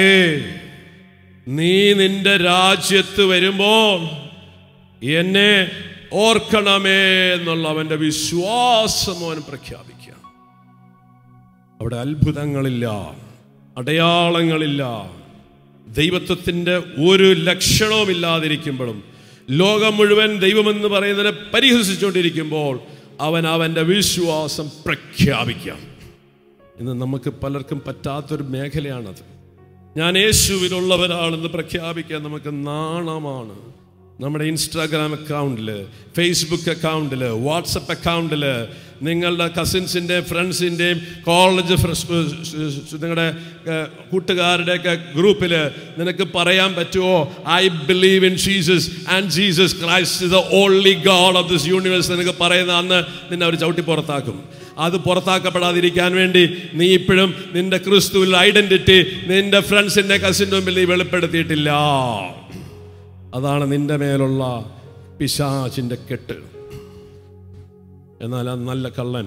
നീ നിന്റെ രാജ്യത്ത് വരുമ്പോൾ എന്നെ ഓർക്കണമേ എന്നുള്ള അവൻ്റെ വിശ്വാസം അവൻ പ്രഖ്യാപിക്കുക. അവിടെ അത്ഭുതങ്ങളില്ല, അടയാളങ്ങളില്ല, ദൈവത്വത്തിൻ്റെ ഒരു ലക്ഷണവും ഇല്ലാതിരിക്കുമ്പോഴും ലോകം മുഴുവൻ ദൈവമെന്ന് പറയുന്നതിനെ പരിഹസിച്ചുകൊണ്ടിരിക്കുമ്പോൾ അവൻ അവൻ്റെ വിശ്വാസം പ്രഖ്യാപിക്കാം. ഇന്ന് നമുക്ക് പലർക്കും പറ്റാത്തൊരു മേഖലയാണത്. ഞാൻ യേശുവിനുള്ളവരാണെന്ന് പ്രഖ്യാപിക്കാൻ നമുക്ക് നാണമാണ്. നമ്മുടെ ഇൻസ്റ്റാഗ്രാം അക്കൗണ്ടിൽ, ഫേസ്ബുക്ക് അക്കൗണ്ടിൽ, വാട്സപ്പ് അക്കൗണ്ടിൽ, നിങ്ങളുടെ കസിൻസിൻ്റെ ഫ്രണ്ട്സിൻ്റെയും കോളേജ് നിങ്ങളുടെ കൂട്ടുകാരുടെയൊക്കെ ഗ്രൂപ്പിൽ നിനക്ക് പറയാൻ പറ്റുമോ, I believe in Jesus and Jesus Christ is the only God of this universe നിനക്ക് പറയുന്ന അന്ന് നിന്നെ അവർ ചവിട്ടി പുറത്താക്കും. അത് പുറത്താക്കപ്പെടാതിരിക്കാൻ വേണ്ടി നീ ഇപ്പോഴും നിന്റെ ക്രിസ്തുവിൽ ഐഡൻറ്റിറ്റി നിന്റെ ഫ്രണ്ട്സിൻ്റെ കസിൻ്റെ മുമ്പിൽ നീ വെളിപ്പെടുത്തിയിട്ടില്ല. അതാണ് നിന്റെ മേലുള്ള പിശാചിൻ്റെ കെട്ട്. എന്നാൽ ആ നല്ല കള്ളൻ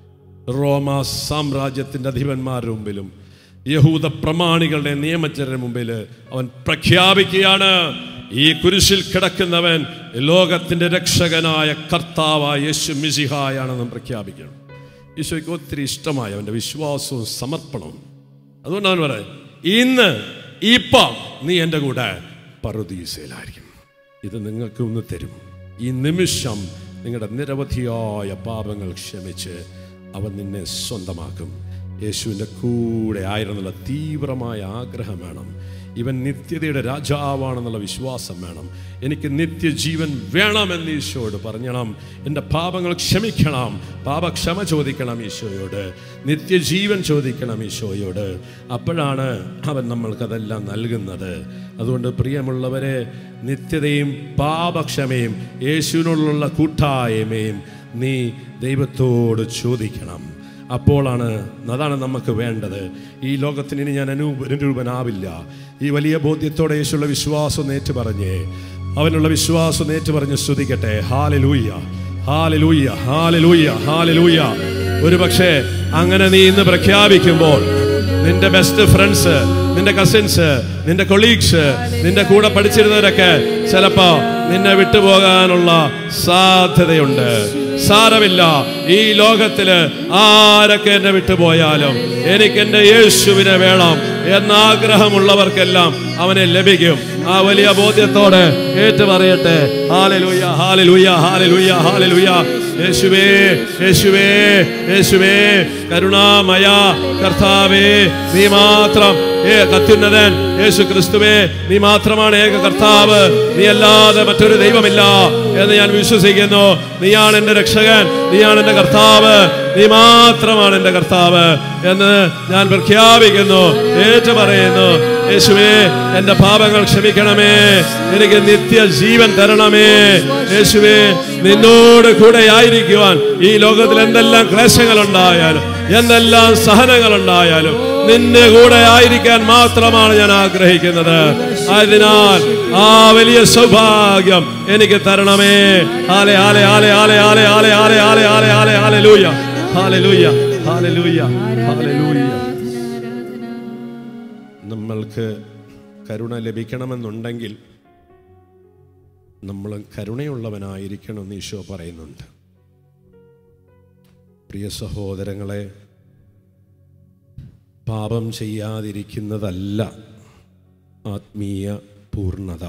റോമ സാമ്രാജ്യത്തിൻ്റെ അധിപന്മാരുടെ മുമ്പിലും യഹൂദ പ്രമാണികളുടെ നിയമജ്ഞരുടെ മുമ്പിൽ അവൻ പ്രഖ്യാപിക്കുകയാണ്, ഈ കുരിശിൽ കിടക്കുന്നവൻ ലോകത്തിൻ്റെ രക്ഷകനായ കർത്താവായ യേശു മിശിഹായാണെന്നും പ്രഖ്യാപിക്കണം. ഈശോയ്ക്ക് ഒത്തിരി ഇഷ്ടമായ അവൻ്റെ വിശ്വാസവും സമർപ്പണവും. അതുകൊണ്ട് അവൻ പറയാം, ഇന്ന് ഇപ്പം നീ എൻ്റെ കൂടെ പറുദീസയിലായിരിക്കും. ഇത് നിങ്ങൾക്ക് ഒന്ന് തരും. ഈ നിമിഷം നിങ്ങളുടെ നിരവധിയായ പാപങ്ങൾ ക്ഷമിച്ച് അവൻ നിന്നെ സ്വന്തമാക്കും. യേശുവിൻ്റെ കൂടെ ആയിരുന്നുള്ള തീവ്രമായ ആഗ്രഹം വേണം. ഇവൻ നിത്യതയുടെ രാജാവാണെന്നുള്ള വിശ്വാസം വേണം. എനിക്ക് നിത്യജീവൻ വേണമെന്ന് ഈശോയോട് പറഞ്ഞണം. എൻ്റെ പാപങ്ങൾ ക്ഷമിക്കണം, പാപക്ഷമ ചോദിക്കണം ഈശോയോട്, നിത്യജീവൻ ചോദിക്കണം ഈശോയോട്. അപ്പോഴാണ് അവൻ നമ്മൾക്കതെല്ലാം നൽകുന്നത്. അതുകൊണ്ട് പ്രിയമുള്ളവരെ, നിത്യതയും പാപക്ഷമയും യേശുവിനോടുള്ള കൂട്ടായ്മയും നീ ദൈവത്തോട് ചോദിക്കണം. അപ്പോഴാണ്, അതാണ് നമുക്ക് വേണ്ടത്. ഈ ലോകത്തിന് ഇനി ഞാൻ അനുരൂപനാവില്ല. ഈ വലിയ ബോധ്യത്തോടെ യേശുള്ള വിശ്വാസം നേറ്റു പറഞ്ഞേ, അവനുള്ള വിശ്വാസം നേറ്റു പറഞ്ഞ് സ്തുതിക്കട്ടെ. ഹല്ലേലൂയ, ഹല്ലേലൂയ, ഹല്ലേലൂയ, ഹല്ലേലൂയ. ഒരു പക്ഷേ അങ്ങനെ നീ ഇന്ന് പ്രഖ്യാപിക്കുമ്പോൾ നിന്റെ ബെസ്റ്റ് ഫ്രണ്ട്സ്, നിന്റെ കസിൻസ്, നിന്റെ കൊളീഗ്സ്, നിന്റെ കൂടെ പഠിച്ചിരുന്നവരൊക്കെ ചിലപ്പോ നിന്നെ വിട്ടുപോകാനുള്ള സാധ്യതയുണ്ട്. സാരമില്ല, ഈ ലോകത്തില് ആരൊക്കെ എന്നെ വിട്ടുപോയാലും എനിക്ക് എൻ്റെ യേശുവിനെ വേണം എന്നാഗ്രഹമുള്ളവർക്കെല്ലാം അവനെ ലഭിക്കും. ആ വലിയ ബോധ്യത്തോടെ ഏറ്റു പറയട്ടെ, ഹല്ലേലൂയ, ഹല്ലേലൂയ, ഹല്ലേലൂയ, ഹല്ലേലൂയ. യേശുവേ, യേശുവേ, യേശുവേ, കരുണാമയ കർത്താവേ, നീ മാത്രം അത്യുന്നതൻ. യേശു ക്രിസ്തുവേ, നീ മാത്രമാണ് ഏക കർത്താവ്, നീ അല്ലാതെ മറ്റൊരു ദൈവമില്ല എന്ന് ഞാൻ വിശ്വസിക്കുന്നു. നീയാണ് എൻ്റെ രക്ഷകൻ, നീയാണ് എൻ്റെ കർത്താവ്, നീ മാത്രമാണ് എൻ്റെ കർത്താവ് എന്ന് ഞാൻ പ്രഖ്യാപിക്കുന്നു, ഏറ്റു പറയുന്നു. യേശുവേ, എൻ്റെ പാപങ്ങൾ ക്ഷമിക്കണമേ, എനിക്ക് നിത്യജീവൻ തരണമേ. യേശുവേ, നിന്നോട് കൂടെ ആയിരിക്കുവാൻ ഈ ലോകത്തിൽ എന്തെല്ലാം ക്ലേശങ്ങൾ ഉണ്ടായാലും എന്തെല്ലാം സഹനങ്ങൾ ഉണ്ടായാലും നിന്റെ കൂടെ ആയിരിക്കാൻ മാത്രമാണ് ഞാൻ ആഗ്രഹിക്കുന്നത്. അതിനാൽ ആ വലിയ സൗഭാഗ്യം എനിക്ക് തരണമേ. ഹാലെ ഹാലെ ഹാലെ ഹാലെ ഹാലെ ഹാലെ ഹാലെ ഹാലെ ഹാലെ ഹാലെ ഹല്ലേലൂയ, ഹല്ലേലൂയ, ഹല്ലേലൂയ, ഹല്ലേലൂയ. നമ്മൾക്ക് കരുണ ലഭിക്കണമെന്നുണ്ടെങ്കിൽ നമ്മൾ കരുണയുള്ളവനായിരിക്കണമെന്ന് ഈശോ പറയുന്നുണ്ട്. പ്രിയ സഹോദരങ്ങളെ, പാപം ചെയ്യാതിരിക്കുന്നതല്ല ആത്മീയ പൂർണ്ണത.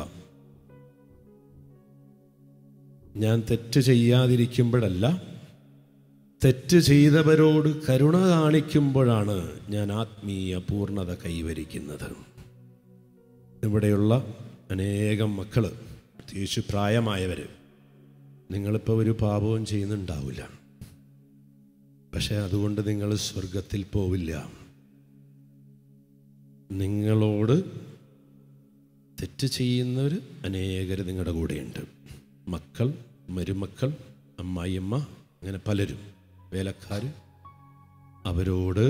ഞാൻ തെറ്റ് ചെയ്യാതിരിക്കുമ്പോഴല്ല, തെറ്റ് ചെയ്തവരോട് കരുണ കാണിക്കുമ്പോഴാണ് ഞാൻ ആത്മീയ പൂർണ്ണത കൈവരിക്കുന്നത്. ഇവിടെയുള്ള അനേകം മക്കൾ, പ്രത്യേകിച്ച് പ്രായമായവർ, നിങ്ങളിപ്പോൾ ഒരു പാപവും ചെയ്യുന്നുണ്ടാവില്ല. പക്ഷേ അതുകൊണ്ട് നിങ്ങൾ സ്വർഗത്തിൽ പോവില്ല. നിങ്ങളോട് തെറ്റ് ചെയ്യുന്നവർ അനേകർ നിങ്ങളുടെ കൂടെയുണ്ട്. മക്കൾ, മരുമക്കൾ, അമ്മായിയമ്മ, അങ്ങനെ പലരും, വേലക്കാർ. അവരോട്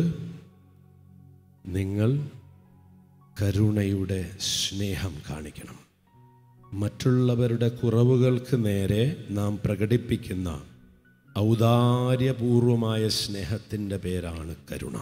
നിങ്ങൾ കരുണയുടെ സ്നേഹം കാണിക്കണം. മറ്റുള്ളവരുടെ കുറവുകൾക്ക് നേരെ നാം പ്രകടിപ്പിക്കുന്ന ഔദാര്യപൂർവമായ സ്നേഹത്തിൻ്റെ പേരാണ് കരുണ.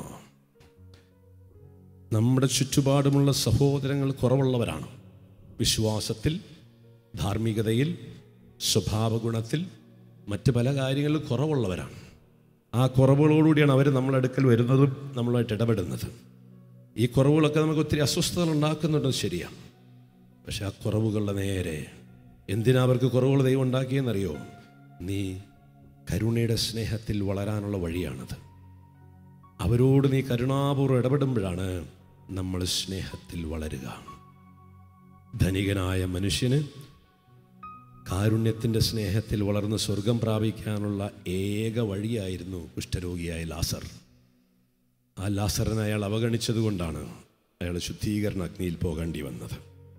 നമ്മുടെ ചുറ്റുപാടുമുള്ള സഹോദരങ്ങൾ കുറവുള്ളവരാണ്. വിശ്വാസത്തിൽ, ധാർമ്മികതയിൽ, സ്വഭാവഗുണത്തിൽ, മറ്റ് പല കാര്യങ്ങളിലും കുറവുള്ളവരാണ്. ആ കുറവുകളോടുകൂടിയാണ് അവർ നമ്മളടുക്കൽ വരുന്നതും നമ്മളുമായിട്ട് ഇടപെടുന്നത്. ഈ കുറവുകളൊക്കെ നമുക്ക് ഒത്തിരി അസ്വസ്ഥതകൾ ഉണ്ടാക്കുന്നുണ്ട്, ശരിയാണ്. പക്ഷെ ആ കുറവുകളുടെ നേരെ എന്തിനാ അവർക്ക് കുറവുകൾ ദൈവം ഉണ്ടാക്കിയെന്നറിയോ? നീ കരുണയുടെ സ്നേഹത്തിൽ വളരാനുള്ള വഴിയാണത്. അവരോട് നീ കരുണാപൂർവ്വം ഇടപെടുമ്പോഴാണ് നമ്മൾ സ്നേഹത്തിൽ വളരുക. ധനികനായ മനുഷ്യന് കാരുണ്യത്തിൻ്റെ സ്നേഹത്തിൽ വളർന്ന് സ്വർഗം പ്രാപിക്കാനുള്ള ഏക വഴിയായിരുന്നു കുഷ്ഠരോഗിയായ ലാസർ. ആ ലാസറിനെ അയാൾ അവഗണിച്ചതുകൊണ്ടാണ് അയാൾ ശുദ്ധീകരണ അഗ്നിയിൽ പോകേണ്ടി വന്നത്.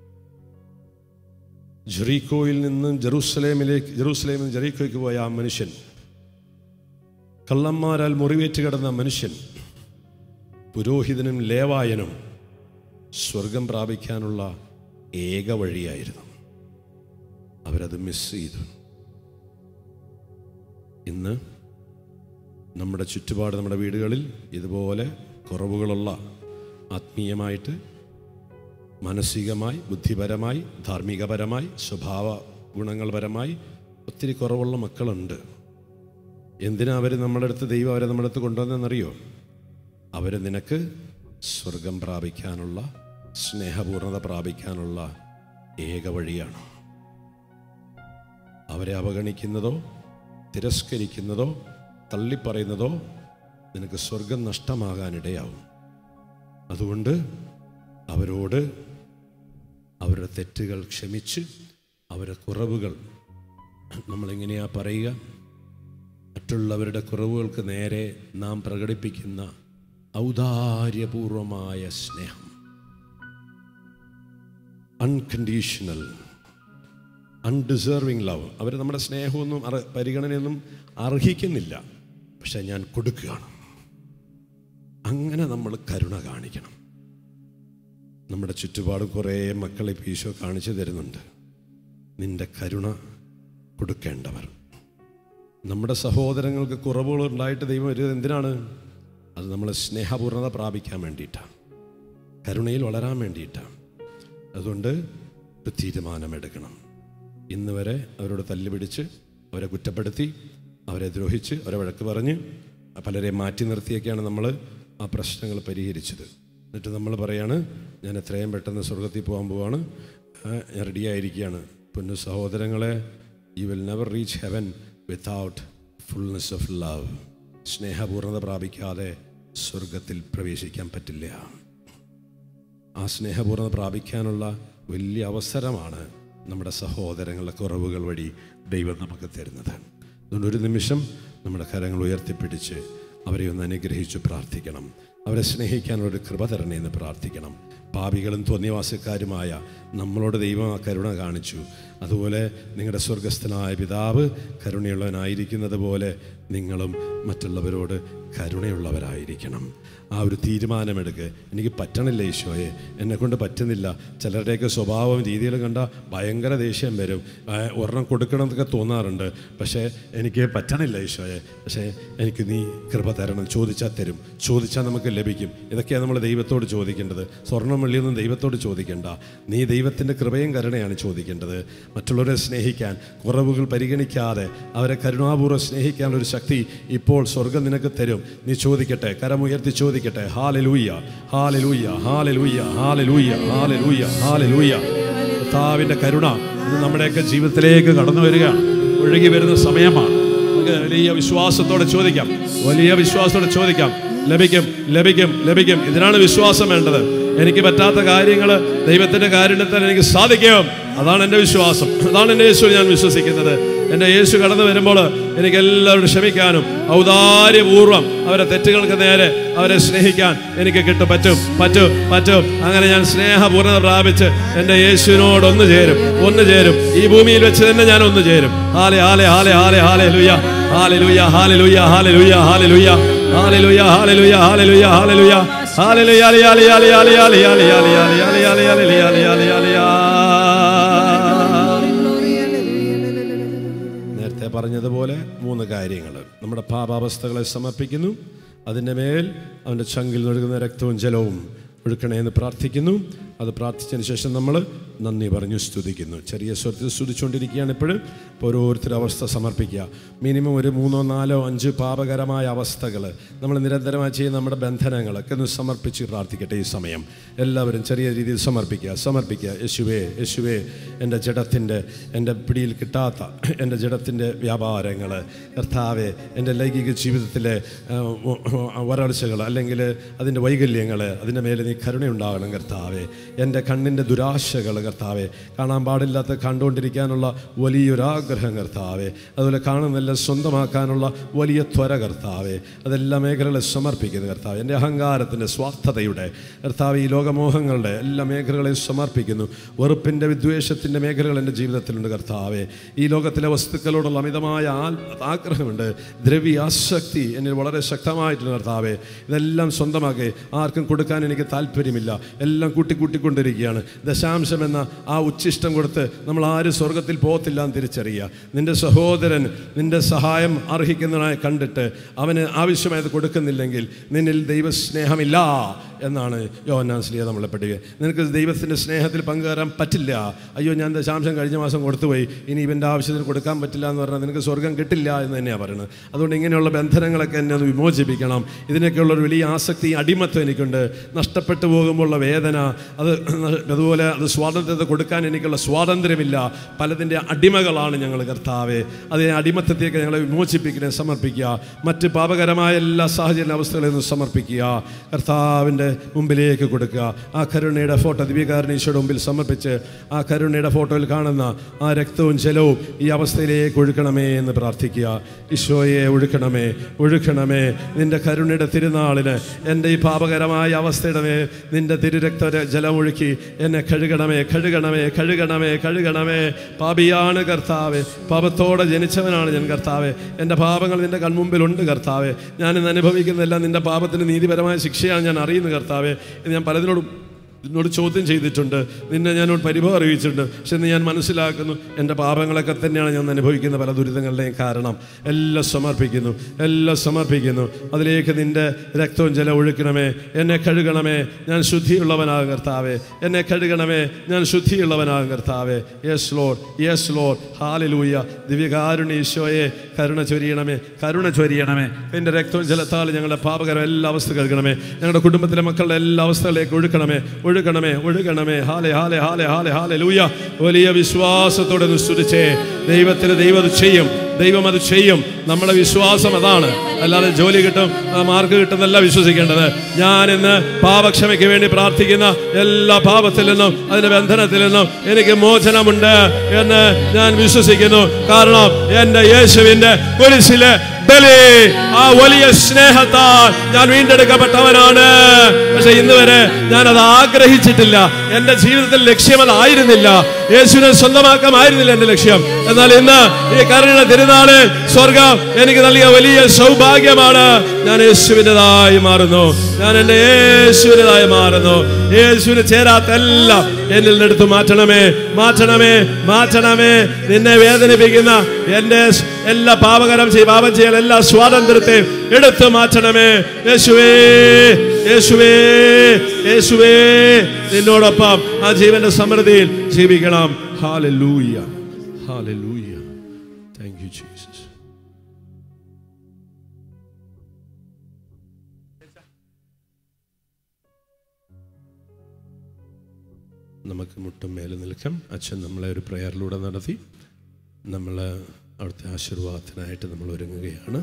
ജെറീക്കോയിൽ നിന്നും ജെറൂസലേമിലേക്ക് ജെറൂസലേമിൽ നിന്ന് ജെറീക്കോയ്ക്ക് പോയ ആ മനുഷ്യൻ, കള്ളന്മാരാൽ മുറിവേറ്റ് കിടന്ന മനുഷ്യൻ, പുരോഹിതനും ലേവായനും സ്വർഗം പ്രാപിക്കാനുള്ള ഏക വഴിയായിരുന്നു. അവരത് മിസ് ചെയ്തു. ഇന്ന് നമ്മുടെ ചുറ്റുപാട്, നമ്മുടെ വീടുകളിൽ ഇതുപോലെ കുറവുകളുള്ള, ആത്മീയമായിട്ട്, മാനസികമായി, ബുദ്ധിപരമായി, ധാർമ്മികപരമായി, സ്വഭാവ ഗുണങ്ങൾപരമായി ഒത്തിരി കുറവുള്ള മക്കളുണ്ട്. എന്തിനാ അവർ നമ്മുടെ അടുത്ത്, ദൈവം അവരെ നമ്മുടെ അടുത്ത് കൊണ്ടുവന്നെന്നറിയോ? അവർ നിനക്ക് സ്വർഗം പ്രാപിക്കാനുള്ള, സ്നേഹപൂർണ്ണത പ്രാപിക്കാനുള്ള ഏക വഴിയാണ്. അവരെ അവഗണിക്കുന്നതോ തിരസ്കരിക്കുന്നതോ തള്ളിപ്പറയുന്നതോ നിനക്ക് സ്വർഗം നഷ്ടമാകാനിടയാവും. അതുകൊണ്ട് അവരോട് അവരുടെ തെറ്റുകൾ ക്ഷമിച്ച്, അവരുടെ കുറവുകൾ നമ്മളെങ്ങനെയാ പറയുക? മറ്റുള്ളവരുടെ കുറവുകൾക്ക് നേരെ നാം പ്രകടിപ്പിക്കുന്ന ഔദാര്യപൂർവമായ സ്നേഹം, അൺകണ്ടീഷണൽ, അൺഡിസേർവിങ് ലവ്. അവർ നമ്മുടെ സ്നേഹമൊന്നും അർ പരിഗണനയൊന്നും അർഹിക്കുന്നില്ല, പക്ഷെ ഞാൻ കൊടുക്കുകയാണ്. അങ്ങനെ നമ്മൾ കരുണ കാണിക്കണം. നമ്മുടെ ചുറ്റുപാടും കുറേ മക്കളെ ഈശോ കാണിച്ചു തരുന്നുണ്ട്. നിന്റെ കരുണ കൊടുക്കേണ്ടവർ. നമ്മുടെ സഹോദരങ്ങൾക്ക് കുറവുകൾ ഉണ്ടായിട്ട് ദൈവം വരുന്നത് എന്തിനാണ്? അത് നമ്മൾ സ്നേഹപൂർണ്ണത പ്രാപിക്കാൻ വേണ്ടിയിട്ടാണ്, കരുണയിൽ വളരാൻ വേണ്ടിയിട്ടാണ്. അതുകൊണ്ട് ഒരു തീരുമാനമെടുക്കണം. ഇന്ന് വരെ അവരോട് തല്ലുപിടിച്ച്, അവരെ കുറ്റപ്പെടുത്തി, അവരെ ദ്രോഹിച്ച്, അവരെ വഴക്ക് പറഞ്ഞ്, പലരെ മാറ്റി നിർത്തിയൊക്കെയാണ് നമ്മൾ ആ പ്രശ്നങ്ങൾ പരിഹരിച്ചത്. എന്നിട്ട് നമ്മൾ പറയാണ്, ഞാൻ എത്രയും പെട്ടെന്ന് സ്വർഗത്തിൽ പോകാൻ പോവാണ്, ഞാൻ റെഡിയായിരിക്കുകയാണ്. പൊന്നു സഹോദരങ്ങളെ, you will never reach heaven without fullness of love. സ്നേഹപൂർണ്ണത പ്രാപിക്കാതെ സ്വർഗത്തിൽ പ്രവേശിക്കാൻ പറ്റില്ല. ആ സ്നേഹപൂർണ്ണത പ്രാപിക്കാനുള്ള വലിയ അവസരമാണ് നമ്മുടെ സഹോദരങ്ങളുടെ കുറവുകൾ വഴി ദൈവം നമുക്ക് തരുന്നത്. അതുകൊണ്ട് ഒരു നിമിഷം നമ്മുടെ കരങ്ങൾ ഉയർത്തിപ്പിടിച്ച് അവരെ ഒന്ന് അനുഗ്രഹിച്ച് പ്രാർത്ഥിക്കണം. അവരെ സ്നേഹിക്കാനുള്ളൊരു കൃപ തരണേ എന്ന് പ്രാർത്ഥിക്കണം. പാപികളും തോന്നിയവാസക്കാരുമായ നമ്മളോട് ദൈവം ആ കരുണ കാണിച്ചു. അതുപോലെ നിങ്ങളുടെ സ്വർഗസ്ഥനായ പിതാവ് കരുണയുള്ളവനായിരിക്കുന്നത് പോലെ നിങ്ങളും മറ്റുള്ളവരോട് കരുണയുള്ളവരായിരിക്കണം. ആ ഒരു തീരുമാനമെടുക്കുക. എനിക്ക് പറ്റണില്ല ഈശോയെ, എന്നെക്കൊണ്ട് പറ്റുന്നില്ല. ചിലരുടെയൊക്കെ സ്വഭാവം രീതികൾ കണ്ടാൽ ഭയങ്കര ദേഷ്യം വരും. ഒരെണ്ണം കൊടുക്കണം എന്നൊക്കെ തോന്നാറുണ്ട്. പക്ഷേ എനിക്ക് പറ്റണില്ല ഈശോയെ, പക്ഷേ എനിക്ക് നീ കൃപ തരണം. ചോദിച്ചാൽ തരും, ചോദിച്ചാൽ നമുക്ക് ലഭിക്കും. ഇതൊക്കെയാണ് നമ്മൾ ദൈവത്തോട് ചോദിക്കേണ്ടത്. സ്വർണ്ണം വെള്ളിയൊന്നും ദൈവത്തോട് ചോദിക്കേണ്ട. നീ ദൈവത്തിൻ്റെ കൃപയും കരുണയാണ് ചോദിക്കേണ്ടത്. മറ്റുള്ളവരെ സ്നേഹിക്കാൻ, കുറവുകൾ പരിഗണിക്കാതെ അവരെ കരുണാപൂർവ്വം സ്നേഹിക്കാനുള്ളൊരു ശക്തി ഇപ്പോൾ സ്വർഗം നിനക്ക് തരും. നീ ചോദിക്കട്ടെ, കരമുയർത്തി ചോദിക്കട്ടെ. ഹല്ലേലൂയ, ഹല്ലേലൂയ, ഹല്ലേലൂയ, ഹല്ലേലൂയ, ഹല്ലേലൂയ, ഹല്ലേലൂയ. കർത്താവിൻ്റെ കരുണ ഇത് നമ്മുടെയൊക്കെ ജീവിതത്തിലേക്ക് കടന്നു വരിക, ഒഴുകി വരുന്ന സമയമാണ്. നമുക്ക് വലിയ വിശ്വാസത്തോടെ ചോദിക്കാം, വലിയ വിശ്വാസത്തോടെ ചോദിക്കാം. ലഭിക്കും, ലഭിക്കും, ലഭിക്കും. ഇതിനാണ് വിശ്വാസം വേണ്ടത്. എനിക്ക് പറ്റാത്ത കാര്യങ്ങൾ ദൈവത്തിൻ്റെ കാരുണ്യത്താൽ എനിക്ക് സാധിക്കും. അതാണ് എൻ്റെ വിശ്വാസം. അതാണ് എൻ്റെ യേശു ഞാൻ വിശ്വസിക്കുന്നത്. എൻ്റെ യേശു കടന്നു വരുമ്പോൾ എനിക്ക് എല്ലാവരോടും ക്ഷമിക്കാനും ഔദാര്യപൂർവ്വം അവരെ തെറ്റുകൾക്ക് നേരെ അവരെ സ്നേഹിക്കാൻ എനിക്ക് കിട്ടും. പറ്റും, പറ്റും, പറ്റും. അങ്ങനെ ഞാൻ സ്നേഹപൂർണ്ണത പ്രാപിച്ച് എൻ്റെ യേശുവിനോട് ഒന്ന് ചേരും, ഒന്ന് ചേരും. ഈ ഭൂമിയിൽ വെച്ച് തന്നെ ഞാൻ ഒന്ന് ചേരും. ഹാലെ ഹാലെ ഹാലെ ഹാലെ ഹാലെ ലുയ, ഹാലെ ലുയ, ഹാലെ ലുയ, ഹാലെ ലുയ, ഹാലെ ലുയ, ഹാലെ ലുയ, ഹാലെ ലുയ, ഹാലെ ലുയ, ഹാലെ ലുയ, ഹാലെ ലുയ, ഹാലെ ലുയ, ഹാലെ ലുയ, ഹാലെ ലുയ, ഹാലെ ലുയ, ഹാലെ ലുയ, ഹാലെ ലുയ, ഹാലെ ലുയ, ഹാലെ ലുയ, ഹാലെ ലുയ. പറഞ്ഞതുപോലെ മൂന്ന് കാര്യങ്ങൾ. നമ്മുടെ പാപാവസ്ഥകളെ സമർപ്പിക്കുന്നു, അതിൻ്റെ മേൽ അവൻ്റെ ചങ്കിൽ ഒഴുകുന്ന രക്തവും ജലവും ഒഴുക്കണേ എന്ന് പ്രാർത്ഥിക്കുന്നു. അത് പ്രാർത്ഥിച്ചതിന് ശേഷം നമ്മൾ നന്ദി പറഞ്ഞു സ്തുതിക്കുന്നു. ചെറിയ സ്വരത്തിൽ സ്തുതിച്ചുകൊണ്ടിരിക്കുകയാണ് ഇപ്പോഴും. ഇപ്പോൾ ഓരോരുത്തരും അവസ്ഥ സമർപ്പിക്കുക. മിനിമം ഒരു മൂന്നോ നാലോ അഞ്ച് പാപകരമായ അവസ്ഥകൾ, നമ്മൾ നിരന്തരമായി ചെയ്യുന്ന നമ്മുടെ ബന്ധനങ്ങളൊക്കെ ഒന്ന് സമർപ്പിച്ച് പ്രാർത്ഥിക്കട്ടെ. ഈ സമയം എല്ലാവരും ചെറിയ രീതിയിൽ സമർപ്പിക്കുക സമർപ്പിക്കുക യേശുവേ, യേശുവേ, എൻ്റെ ജഡത്തിൻ്റെ, എൻ്റെ പിടിയിൽ കിട്ടാത്ത എൻ്റെ ജഡത്തിൻ്റെ വ്യാപാരങ്ങൾ, കർത്താവേ, എൻ്റെ ലൈംഗിക ജീവിതത്തിലെ വരൾച്ചകൾ അല്ലെങ്കിൽ അതിൻ്റെ വൈകല്യങ്ങൾ, അതിൻ്റെ മേലെ നീ കരുണയുണ്ടാകണം കർത്താവേ. എൻ്റെ കണ്ണിൻ്റെ ദുരാശകൾ കർത്താവേ, കാണാൻ പാടില്ലാത്ത കണ്ടുകൊണ്ടിരിക്കാനുള്ള വലിയൊരാഗ്രഹം കർത്താവേ, അതുപോലെ കാണുന്നെല്ലാം സ്വന്തമാക്കാനുള്ള വലിയ ത്വര കർത്താവേ, അതെല്ലാ മേഖലകളെ സമർപ്പിക്കുന്നു കർത്താവേ. എൻ്റെ അഹങ്കാരത്തിൻ്റെ, സ്വാർത്ഥതയുടെ കർത്താവ്, ഈ ലോകമോഹങ്ങളുടെ എല്ലാ മേഖലകളെയും സമർപ്പിക്കുന്നു. വെറുപ്പിൻ്റെ, വിദ്വേഷത്തിൻ്റെ മേഖലകൾ എൻ്റെ ജീവിതത്തിലുണ്ട് കർത്താവേ. ഈ ലോകത്തിലെ വസ്തുക്കളോടുള്ള അമിതമായ ആഗ്രഹമുണ്ട്, ദ്രവ്യാസക്തി എന്നിൽ വളരെ ശക്തമായിട്ടുണ്ട് കർത്താവേ. ഇതെല്ലാം സ്വന്തമാക്കി ആർക്കും കൊടുക്കാൻ എനിക്ക് താല്പര്യമില്ല, എല്ലാം കൂട്ടിക്കൂട്ടിക്കൊണ്ടിരിക്കുകയാണ്. ദശാംശം എന്ന ആ ഉച്ഛിഷ്ടം കൊടുത്ത് നമ്മൾ ആരും സ്വർഗത്തിൽ പോകത്തില്ല എന്ന് തിരിച്ചറിയുക. നിൻ്റെ സഹോദരൻ നിൻ്റെ സഹായം അർഹിക്കുന്നതിനായി കണ്ടിട്ട് അവന് ആവശ്യമായത് കൊടുക്കുന്നില്ലെങ്കിൽ നിന്നിൽ ദൈവസ്നേഹമില്ല എന്നാണ് യോഹന്നാൻ ശ്ലീഹ നമ്മളെ പഠിക്കുക. നിനക്ക് ദൈവത്തിൻ്റെ സ്നേഹത്തിൽ പങ്കുചേരാൻ പറ്റില്ല. അയ്യോ, ഞാൻ ദശാംശം കഴിഞ്ഞ മാസം കൊടുത്തുപോയി, ഇനി ഇവൻ്റെ ആവശ്യത്തിന് കൊടുക്കാൻ പറ്റില്ല എന്ന് പറഞ്ഞാൽ നിനക്ക് സ്വർഗം കിട്ടില്ല എന്ന് തന്നെയാണ് പറയുന്നത്. അതുകൊണ്ട് ഇങ്ങനെയുള്ള ബന്ധനങ്ങളൊക്കെ എന്നെ ഒന്ന് വിമോചിപ്പിക്കണം. ഇതിനൊക്കെയുള്ളൊരു വലിയ ആസക്തി, അടിമത്വം എനിക്കുണ്ട്. നഷ്ടപ്പെട്ടു പോകുമ്പോഴുള്ള വേദന, അത് അതുപോലെ അത് സ്വാതന്ത്ര്യത്തെ കൊടുക്കാൻ എനിക്കുള്ള സ്വാതന്ത്ര്യമില്ല. പലതിൻ്റെ അടിമകളാണ് ഞങ്ങൾ കർത്താവേ. അതേ അടിമത്തത്തേക്ക് ഞങ്ങളെ വിമോചിപ്പിക്കണേ, സമർപ്പിക്കുക. മറ്റ് പാപകരമായ എല്ലാ സാഹചര്യ അവസ്ഥകളെയും സമർപ്പിക്കുക, കർത്താവിൻ്റെ മുമ്പിലേക്ക് കൊടുക്കുക. ആ കരുണയുടെ ഫോട്ടോ ദിവ്യകാരുണ്യയുടെ മുമ്പിൽ സമർപ്പിച്ച് ആ കരുണയുടെ ഫോട്ടോയിൽ കാണുന്ന ആ രക്തവും ജലവും ഈ അവസ്ഥയിലേക്ക് ഒഴുക്കണമേ എന്ന് പ്രാർത്ഥിക്കുക. ഈശോയെ ഒഴുക്കണമേ, ഒഴുക്കണമേ. നിൻ്റെ കരുണയുടെ തിരുനാളിന് എൻ്റെ ഈ പാപകരമായ അവസ്ഥയുടെ മേൽ നിൻ്റെ തിരുരക്ത ജലം ഒഴുക്കി എന്നെ കഴുകണമേ, കഴുകണമേ, കഴുകണമേ, കഴുകണമേ. പാപിയാണ് കർത്താവേ, പാപത്തോടെ ജനിച്ചവനാണ് ഞാൻ കർത്താവേ. എൻ്റെ പാപങ്ങൾ നിൻ്റെ കൺമുമ്പിലുണ്ട് കർത്താവേ. ഞാനിന്ന് അനുഭവിക്കുന്നതെല്ലാം നിൻ്റെ പാപത്തിന് നീതിപരമായ ശിക്ഷയാണ് ഞാൻ അറിയുന്നത് കർത്താവേ. ഇത് ഞാൻ പലതിനോടും എന്നോട് ചോദ്യം ചെയ്തിട്ടുണ്ട്, നിന്നെ ഞാനോട് പരിഭവം അറിയിച്ചിട്ടുണ്ട്. പക്ഷെ ഇന്ന് ഞാൻ മനസ്സിലാക്കുന്നു, എൻ്റെ പാപങ്ങളൊക്കെ തന്നെയാണ് ഞാൻ അനുഭവിക്കുന്ന പല ദുരിതങ്ങളുടെയും കാരണം. എല്ലാം സമർപ്പിക്കുന്നു, എല്ലാം സമർപ്പിക്കുന്നു. അതിലേക്ക് നിൻ്റെ രക്തവും ജലം ഒഴുക്കണമേ, എന്നെ കഴുകണമേ, ഞാൻ ശുദ്ധിയുള്ളവനാകും കർത്താവേ. എന്നെ കഴുകണമേ, ഞാൻ ശുദ്ധിയുള്ളവനാകും കർത്താവേ. യെസ് ലോർഡ്, യെസ് ലോർഡ്, ഹല്ലേലൂയ. ദിവ്യകാരുണ്യ ഈശോയെ കരുണ ചൊരിയണമേ, കരുണ ചൊരിയണമേ. എൻ്റെ രക്തവും ജലത്താൽ ഞങ്ങളുടെ പാപകരം എല്ലാ അവസ്ഥ കഴുകണമേ. ഞങ്ങളുടെ കുടുംബത്തിലെ മക്കളുടെ എല്ലാ അവസ്ഥകളിലേക്ക് ഒഴുക്കണമേ, ഒഴുകണമേ, ഒഴുകണമേ. ഹാലെ ഹാലെ ഹാലെ ഹാലെ ഹാലെ ലൂയ. വലിയ വിശ്വാസത്തോടെ സ്തുതിച്ചേ. ദൈവത്തിന് ദൈവം അത് ചെയ്യും, ദൈവം അത് ചെയ്യും. നമ്മുടെ വിശ്വാസം അതാണ്. അല്ലാതെ ജോലി കിട്ടും, മാർക്ക് കിട്ടുന്നല്ല വിശ്വസിക്കേണ്ടത്. ഞാൻ ഇന്ന് പാപക്ഷമയ്ക്ക് വേണ്ടി പ്രാർത്ഥിക്കുന്ന എല്ലാ പാപത്തിൽ നിന്നും അതിന്റെ ബന്ധനത്തിൽ നിന്നും എനിക്ക് മോചനമുണ്ട് എന്ന് ഞാൻ വിശ്വസിക്കുന്നു. കാരണം എൻ്റെ യേശുവിൻ്റെ കുരിശിലെ ബലി, ആ വലിയ സ്നേഹത്താൽ ഞാൻ വീണ്ടെടുക്കപ്പെട്ടവനാണ്. പക്ഷെ ഇന്ന് വരെ ഞാൻ അത് ആഗ്രഹിച്ചിട്ടില്ല. എൻ്റെ ജീവിതത്തിൽ ലക്ഷ്യം അതായിരുന്നില്ല, യേശുവിനെ സ്വന്തമാക്കാമായിരുന്നില്ല എൻ്റെ ലക്ഷ്യം. എന്നാൽ ഇന്ന് ഈ കരുണ തിരുനാളിൽ സ്വർഗം എനിക്ക് നൽകിയ വലിയ സൗഭാഗ്യമാണ്. ഞാൻ യേശുവിൻ്റെതായി മാറുന്നു, ഞാൻ എൻ്റെ യേശുവിൻ്റെതായി മാറുന്നു. യേശുവിന് ചേരാത്ത എല്ലാം എന്നിൽ നിന്നെടുത്ത് മാറ്റണമേ, മാറ്റണമേ, മാറ്റണമേ. നിന്നെ വേദനിപ്പിക്കുന്ന എൻ്റെ എല്ലാ പാപകരം ചെയ്യ പാപം ചെയ്യാൻ എല്ലാ സ്വാതന്ത്ര്യത്തെയും എടുത്തു മാറ്റണമേ. യേശുവേ, യേശുവേ, യേശുവേ, നിന്നോടൊപ്പം ആ ജീവന്റെ സമൃദ്ധിയിൽ ജീവിക്കണം. ഹല്ലേലൂയ, ഹല്ലേലൂയ. Thank you Jesus. നമുക്ക് മുട്ടും മേലെ നിൽക്കാം. അച്ഛൻ നമ്മളെ ഒരു പ്രയറിലൂടെ നടത്തി നമ്മൾ അവിടുത്തെ ആശീർവാദത്തിനായിട്ട് നമ്മൾ ഒരുങ്ങുകയാണ്.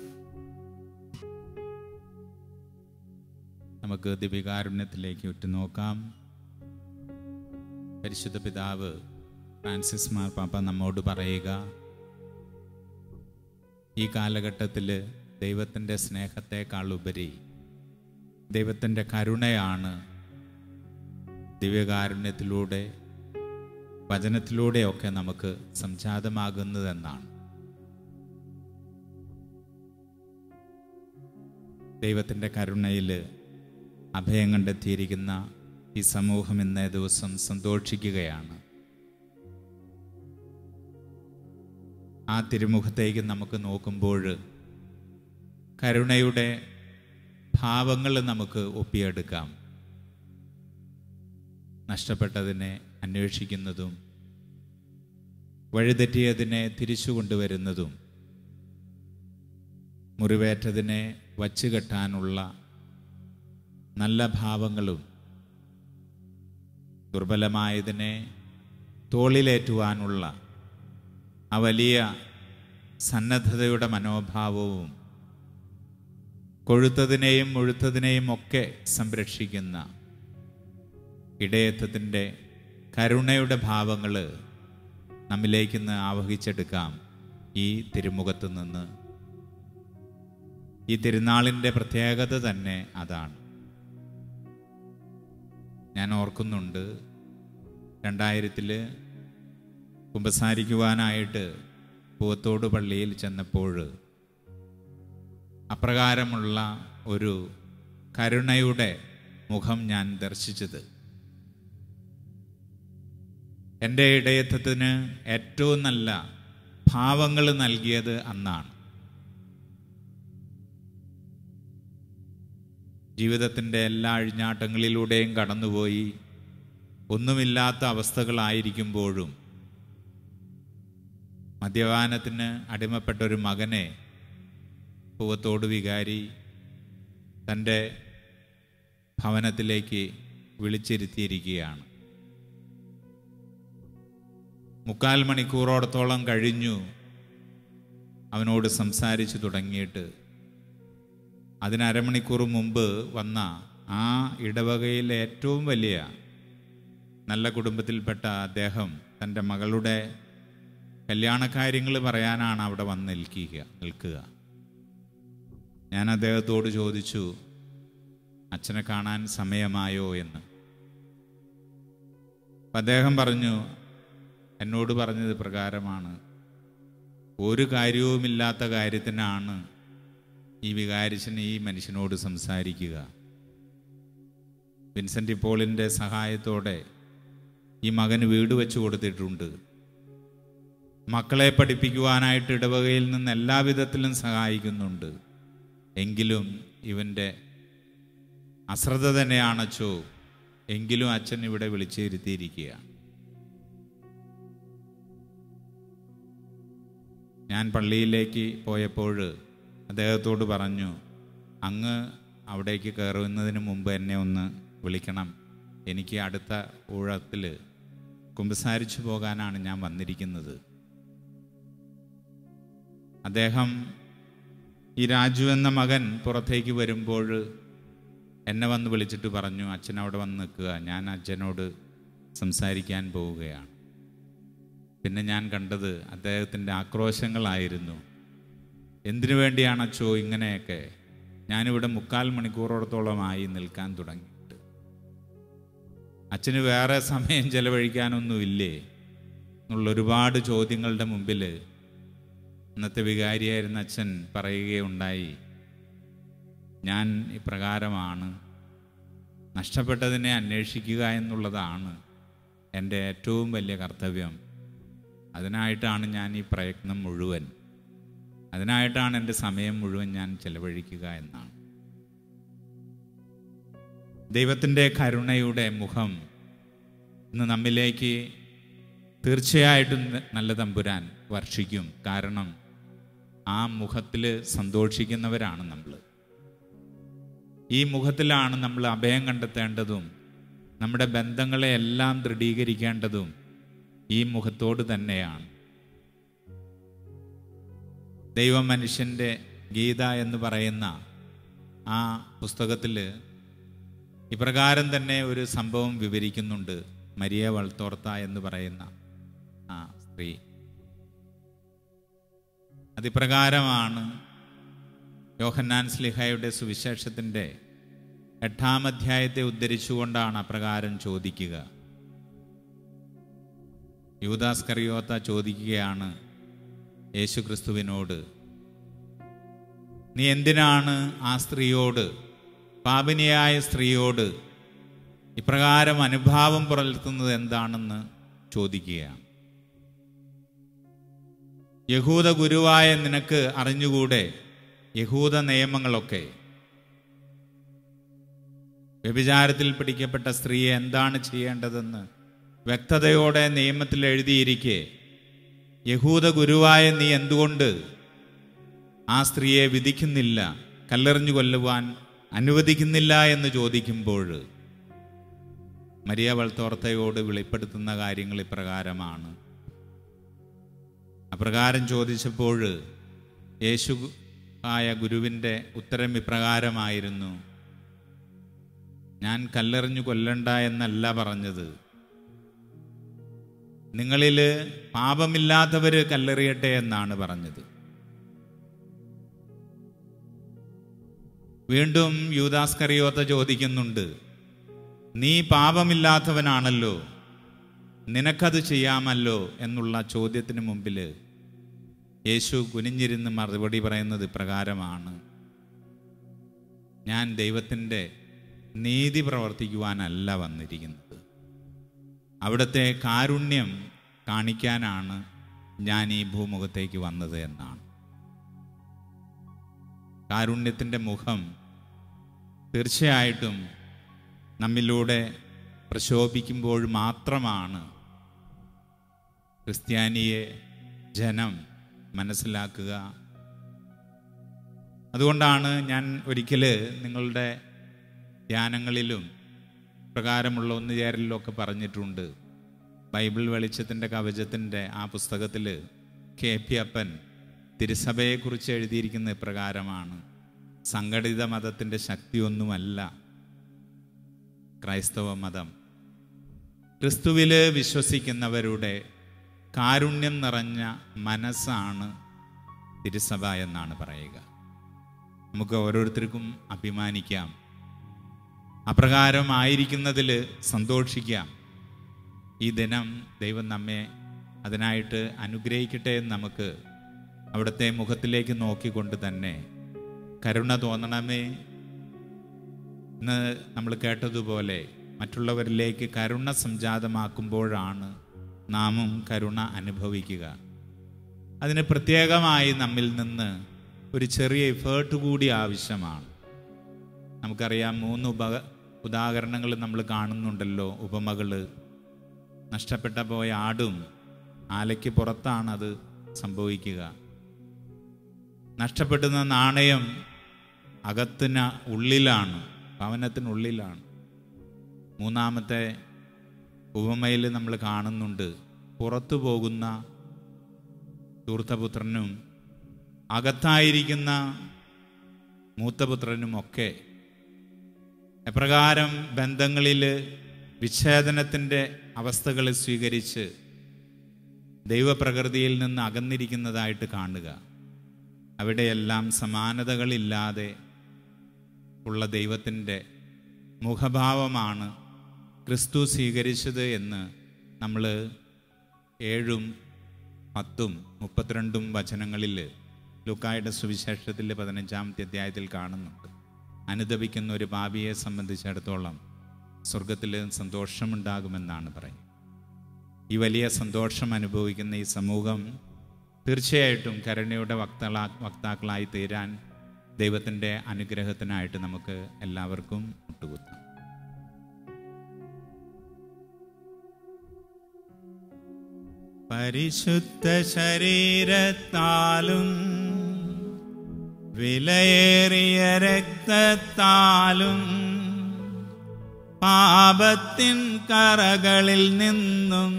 നമുക്ക് ദിവ്യകാരുണ്യത്തിലേക്ക് ഉറ്റുനോക്കാം. പരിശുദ്ധ പിതാവ് ഫ്രാൻസിസ് മാർപ്പാപ്പ നമ്മോട് പറയുക, ഈ കാലഘട്ടത്തിൽ ദൈവത്തിൻ്റെ സ്നേഹത്തെക്കാളുപരി ദൈവത്തിൻ്റെ കരുണയാണ് ദിവ്യകാരുണ്യത്തിലൂടെ വചനത്തിലൂടെയൊക്കെ നമുക്ക് സംജാതമാകുന്നതെന്നാണ്. ദൈവത്തിൻ്റെ കരുണയിൽ അഭയം കണ്ടെത്തിയിരിക്കുന്ന ഈ സമൂഹം ഇന്നേ ദിവസം സന്തോഷിക്കുകയാണ്. ആ തിരുമുഖത്തേക്ക് നമുക്ക് നോക്കുമ്പോൾ കരുണയുടെ ഭാവങ്ങൾ നമുക്ക് ഒപ്പിയെടുക്കാം. നഷ്ടപ്പെട്ടതിനെ അന്വേഷിക്കുന്നതും വഴിതെറ്റിയതിനെ തിരിച്ചു കൊണ്ടുവരുന്നതും മുറിവേറ്റതിനെ വച്ചു കെട്ടാനുള്ള നല്ല ഭാവങ്ങളും ദുർബലമായതിനെ തോളിലേറ്റുവാനുള്ള ആ വലിയ സന്നദ്ധതയുടെ മനോഭാവവും കൊഴുത്തതിനെയും മുഴുത്തതിനെയും ഒക്കെ സംരക്ഷിക്കുന്ന ഇടയത്വത്തിൻ്റെ കരുണയുടെ ഭാവങ്ങൾ നമ്മിലേക്കിന്ന് ആവഹിച്ചെടുക്കാം. ഈ തിരുമുഖത്ത് നിന്ന് ഈ തിരുനാളിൻ്റെ പ്രത്യേകത തന്നെ അതാണ്. ഞാൻ ഓർക്കുന്നുണ്ട്, രണ്ടായിരത്തിൽ കുമ്പസാരിക്കുവാനായിട്ട് പൂവത്തോട് പള്ളിയിൽ ചെന്നപ്പോൾ അപ്രകാരമുള്ള ഒരു കരുണയുടെ മുഖം ഞാൻ ദർശിച്ചത്. എൻ്റെ ഇടയത്വത്തിന് ഏറ്റവും നല്ല ഭാവങ്ങൾ നൽകിയത് അന്നാണ്. ജീവിതത്തിൻ്റെ എല്ലാ അഴിഞ്ഞാട്ടങ്ങളിലൂടെയും കടന്നുപോയി ഒന്നുമില്ലാത്ത അവസ്ഥകളായിരിക്കുമ്പോഴും മദ്യപാനത്തിന് അടിമപ്പെട്ട ഒരു മകനെ പൂവത്തോട് വികാരി തൻ്റെ ഭവനത്തിലേക്ക് വിളിച്ചിരുത്തിയിരിക്കുകയാണ്. മുക്കാൽ മണിക്കൂറോടത്തോളം കഴിഞ്ഞു അവനോട് സംസാരിച്ചു തുടങ്ങിയിട്ട്. അതിന് അരമണിക്കൂർ മുമ്പ് വന്ന ആ ഇടവകയിലെ ഏറ്റവും വലിയ നല്ല കുടുംബത്തിൽപ്പെട്ട അദ്ദേഹം തൻ്റെ മകളുടെ കല്യാണക്കാര്യങ്ങൾ പറയാനാണ് അവിടെ വന്ന് നിൽക്കുക നിൽക്കുക ഞാൻ അദ്ദേഹത്തോട് ചോദിച്ചു, അച്ഛനെ കാണാൻ സമയമായോ എന്ന്. അപ്പം അദ്ദേഹം പറഞ്ഞു, എന്നോട് പറഞ്ഞത് പ്രകാരമാണ്, ഒരു കാര്യവുമില്ലാത്ത കാര്യത്തിനാണ് ഈ വികാരിച്ചൻ ഈ മനുഷ്യനോട് സംസാരിക്കുക. വിൻസെൻ്റ് പോളിൻ്റെ സഹായത്തോടെ ഈ മകന് വീട് വെച്ച് കൊടുത്തിട്ടുണ്ട്. മക്കളെ പഠിപ്പിക്കുവാനായിട്ട് ഇടവകയിൽ നിന്ന് എല്ലാവിധത്തിലും സഹായിക്കുന്നുണ്ട്. എങ്കിലും ഇവൻ്റെ അശ്രദ്ധ തന്നെയാണച്ചോ, എങ്കിലും അച്ഛൻ ഇവിടെ വിളിച്ചിരുത്തിയിരിക്കുകയാണ്. ഞാൻ പള്ളിയിലേക്ക് പോയപ്പോൾ അദ്ദേഹത്തോട് പറഞ്ഞു, അങ്ങ് അവിടേക്ക് കയറുന്നതിന് മുമ്പ് എന്നെ ഒന്ന് വിളിക്കണം, എനിക്ക് അടുത്ത ഊഴത്തിൽ കുമ്പസാരിച്ചു പോകാനാണ് ഞാൻ വന്നിരിക്കുന്നത്. അദ്ദേഹം ഈ രാജു എന്ന മകൻ പുറത്തേക്ക് വരുമ്പോൾ എന്നെ വന്ന് വിളിച്ചിട്ട് പറഞ്ഞു, അച്ഛൻ അവിടെ വന്ന് നിൽക്കുക, ഞാൻ അച്ഛനോട് സംസാരിക്കാൻ പോവുകയാണ്. പിന്നെ ഞാൻ കണ്ടത് അദ്ദേഹത്തിൻ്റെ ആക്രോശങ്ങളായിരുന്നു. എന്തിനു വേണ്ടിയാണ് അച്ചോ ഇങ്ങനെയൊക്കെ? ഞാനിവിടെ മുക്കാൽ മണിക്കൂറോടത്തോളമായി നിൽക്കാൻ തുടങ്ങിയിട്ട്. അച്ഛന് വേറെ സമയം ചെലവഴിക്കാനൊന്നുമില്ലേ എന്നുള്ളൊരുപാട് ചോദ്യങ്ങളുടെ മുമ്പിൽ ഇന്നത്തെ വികാരിയായിരുന്ന അച്ഛൻ പറയുകയുണ്ടായി, ഞാൻ ഇപ്രകാരമാണ്, നഷ്ടപ്പെട്ടതിനെ അന്വേഷിക്കുക എന്നുള്ളതാണ് എൻ്റെ ഏറ്റവും വലിയ കർത്തവ്യം. അതിനായിട്ടാണ് ഞാൻ ഈ പ്രയത്നം മുഴുവൻ, അതിനായിട്ടാണ് എൻ്റെ സമയം മുഴുവൻ ഞാൻ ചെലവഴിക്കുക എന്നാണ്. ദൈവത്തിൻ്റെ കരുണയുടെ മുഖം ഇന്ന് നമ്മിലേക്ക് തീർച്ചയായിട്ടും നല്ല തമ്പുരാൻ വർഷിക്കും. കാരണം ആ മുഖത്തിൽ സന്തോഷിക്കുന്നവരാണ് നമ്മൾ. ഈ മുഖത്തിലാണ് നമ്മൾ അഭയം കണ്ടെത്തേണ്ടതും നമ്മുടെ ബന്ധങ്ങളെ എല്ലാം ദൃഢീകരിക്കേണ്ടതും ഈ മുഖത്തോട് തന്നെയാണ്. ദൈവ മനുഷ്യൻ്റെ ഗീത എന്ന് പറയുന്ന ആ പുസ്തകത്തിൽ ഇപ്രകാരം തന്നെ ഒരു സംഭവം വിവരിക്കുന്നുണ്ട്. മരിയ വൾത്തോർത്ത എന്ന് പറയുന്ന ആ സ്ത്രീ, അതിപ്രകാരമാണ് യോഹന്നാൻ ശ്ലീഹായുടെ സുവിശേഷത്തിൻ്റെ എട്ടാം അധ്യായത്തെ ഉദ്ധരിച്ചുകൊണ്ടാണ് അപ്രകാരം ചോദിക്കുക. യൂദാസ് കറിയോത്ത ചോദിക്കുകയാണ് യേശു ക്രിസ്തുവിനോട്, നീ എന്തിനാണ് ആ സ്ത്രീയോട്, പാപിനിയായ സ്ത്രീയോട് ഇപ്രകാരം അനുഭാവം പുലർത്തുന്നത് എന്താണെന്ന് ചോദിക്കുകയാണ്. യഹൂദ ഗുരുവായ നിനക്ക് അറിഞ്ഞുകൂടെ യഹൂദ നിയമങ്ങളൊക്കെ? വ്യഭിചാരത്തിൽ പിടിക്കപ്പെട്ട സ്ത്രീയെ എന്താണ് ചെയ്യേണ്ടതെന്ന് വ്യക്തതയോടെ നിയമത്തിൽ എഴുതിയിരിക്കെ യഹൂദ ഗുരുവായ നീ എന്തുകൊണ്ട് ആ സ്ത്രീയെ വിധിക്കുന്നില്ല, കല്ലെറിഞ്ഞു കൊല്ലുവാൻ അനുവദിക്കുന്നില്ല എന്ന് ചോദിക്കുമ്പോൾ മരിയ വൽത്തോർത്തയോട് വെളിപ്പെടുത്തുന്ന കാര്യങ്ങൾ ഇപ്രകാരമാണ്. അപ്രകാരം ചോദിച്ചപ്പോൾ യേശു ആയ ഗുരുവിൻ്റെ ഉത്തരം ഇപ്രകാരമായിരുന്നു: ഞാൻ കല്ലെറിഞ്ഞു കൊല്ലണ്ട എന്നല്ല പറഞ്ഞത്, നിങ്ങളിൽ പാപമില്ലാത്തവർ കല്ലെറിയട്ടെ എന്നാണ് പറഞ്ഞത്. വീണ്ടും യൂദാസ്കറിയോത്ത ചോദിക്കുന്നുണ്ട്, നീ പാപമില്ലാത്തവനാണല്ലോ, നിനക്കത് ചെയ്യാമല്ലോ എന്നുള്ള ചോദ്യത്തിന് മുമ്പിൽ യേശു കുനിഞ്ഞിരുന്ന് മറുപടി പറയുന്നത് ഇപ്രകാരമാണ്: ഞാൻ ദൈവത്തിൻ്റെ നീതി പ്രവർത്തിക്കുവാനല്ല വന്നിരിക്കുന്നത്, അവിടുത്തെ കാരുണ്യം കാണിക്കാനാണ് ഞാൻ ഈ ഭൂമുഖത്തേക്ക് വന്നത് എന്നാണ്. കാരുണ്യത്തിൻ്റെ മുഖം തീർച്ചയായിട്ടും നമ്മിലൂടെ പ്രശോഭിക്കുമ്പോൾ മാത്രമാണ് ക്രിസ്ത്യാനിയെ ജനം മനസ്സിലാക്കുക. അതുകൊണ്ടാണ് ഞാൻ ഒരിക്കൽ നിങ്ങളുടെ ധ്യാനങ്ങളിലും പ്രകാരമുള്ള ഒന്നുചേരലിലൊക്കെ പറഞ്ഞിട്ടുണ്ട്. ബൈബിൾ വെളിച്ചത്തിൻ്റെ കവചത്തിൻ്റെ ആ പുസ്തകത്തിൽ കെ പി അപ്പൻ തിരുസഭയെക്കുറിച്ച് എഴുതിയിരിക്കുന്ന പ്രകാരമാണ്: സംഘടിത മതത്തിൻ്റെ ശക്തിയൊന്നുമല്ല ക്രൈസ്തവ മതം, ക്രിസ്തുവിൽ വിശ്വസിക്കുന്നവരുടെ കാരുണ്യം നിറഞ്ഞ മനസ്സാണ് തിരുസഭ എന്നാണ് പറയുക. നമുക്ക് ഓരോരുത്തർക്കും അഭിമാനിക്കാം, അപ്രകാരം ആയിരിക്കുന്നതിൽ സന്തോഷിക്കാം. ഈ ദിനം ദൈവം നമ്മെ അതിനായിട്ട് അനുഗ്രഹിക്കട്ടെ എന്ന് നമുക്ക് അവിടുത്തെ മുഖത്തിലേക്ക് നോക്കിക്കൊണ്ട് തന്നെ കരുണ തോന്നണമേ. ഇന്ന് നമ്മൾ കേട്ടതുപോലെ മറ്റുള്ളവരിലേക്ക് കരുണ സംജാതമാക്കുമ്പോഴാണ് നാമും കരുണ അനുഭവിക്കുക. അതിന് പ്രത്യേകമായി നമ്മിൽ നിന്ന് ഒരു ചെറിയ എഫേർട്ട് കൂടി ആവശ്യമാണ്. നമുക്കറിയാം, മൂന്ന് ഉപ ഉദാഹരണങ്ങൾ നമ്മൾ കാണുന്നുണ്ടല്ലോ, ഉപമകൾ. നഷ്ടപ്പെട്ട പോയ ആടും ആലയ്ക്ക് പുറത്താണ് അത് സംഭവിക്കുക. നഷ്ടപ്പെടുന്ന നാണയം അകത്തിന് ഉള്ളിലാണ്, ഭവനത്തിനുള്ളിലാണ്. മൂന്നാമത്തെ ഉപമയിൽ നമ്മൾ കാണുന്നുണ്ട്, പുറത്തു പോകുന്ന ധൂർത്തപുത്രനും അകത്തായിരിക്കുന്ന മൂത്തപുത്രനുമൊക്കെ എപ്രകാരം ബന്ധങ്ങളിൽ വിച്ഛേദനത്തിൻ്റെ അവസ്ഥകൾ സ്വീകരിച്ച് ദൈവപ്രകൃതിയിൽ നിന്ന് അകന്നിരിക്കുന്നതായിട്ട് കാണുക. അവിടെയെല്ലാം സമാനതകളില്ലാതെ ഉള്ള ദൈവത്തിൻ്റെ മുഖഭാവമാണ് ക്രിസ്തു സ്വീകരിച്ചത് എന്ന് നമ്മൾ ഏഴും പത്തും മുപ്പത്തിരണ്ടും വചനങ്ങളിൽ ലൂക്കായുടെ സുവിശേഷത്തിൽ പതിനഞ്ചാമത്തെ അധ്യായത്തിൽ കാണുന്നുണ്ട്. അനുദപിക്കുന്ന ഒരു പാപിയെ സംബന്ധിച്ചിടത്തോളം സ്വർഗത്തിൽ സന്തോഷമുണ്ടാകുമെന്നാണ് പറയുന്നത്. ഈ വലിയ സന്തോഷം അനുഭവിക്കുന്ന ഈ സമൂഹം തീർച്ചയായിട്ടും കരുണയുടെ വക്താക്കളാ വക്താക്കളായി തീരാൻ ദൈവത്തിൻ്റെ അനുഗ്രഹത്തിനായിട്ട് നമുക്ക് എല്ലാവർക്കും മുട്ടുകുത്താം. പരിശുദ്ധ ശരീരത്താലും വിലയേറിയ രക്തത്താലും പാപത്തിൻ കറകളിൽ നിന്നും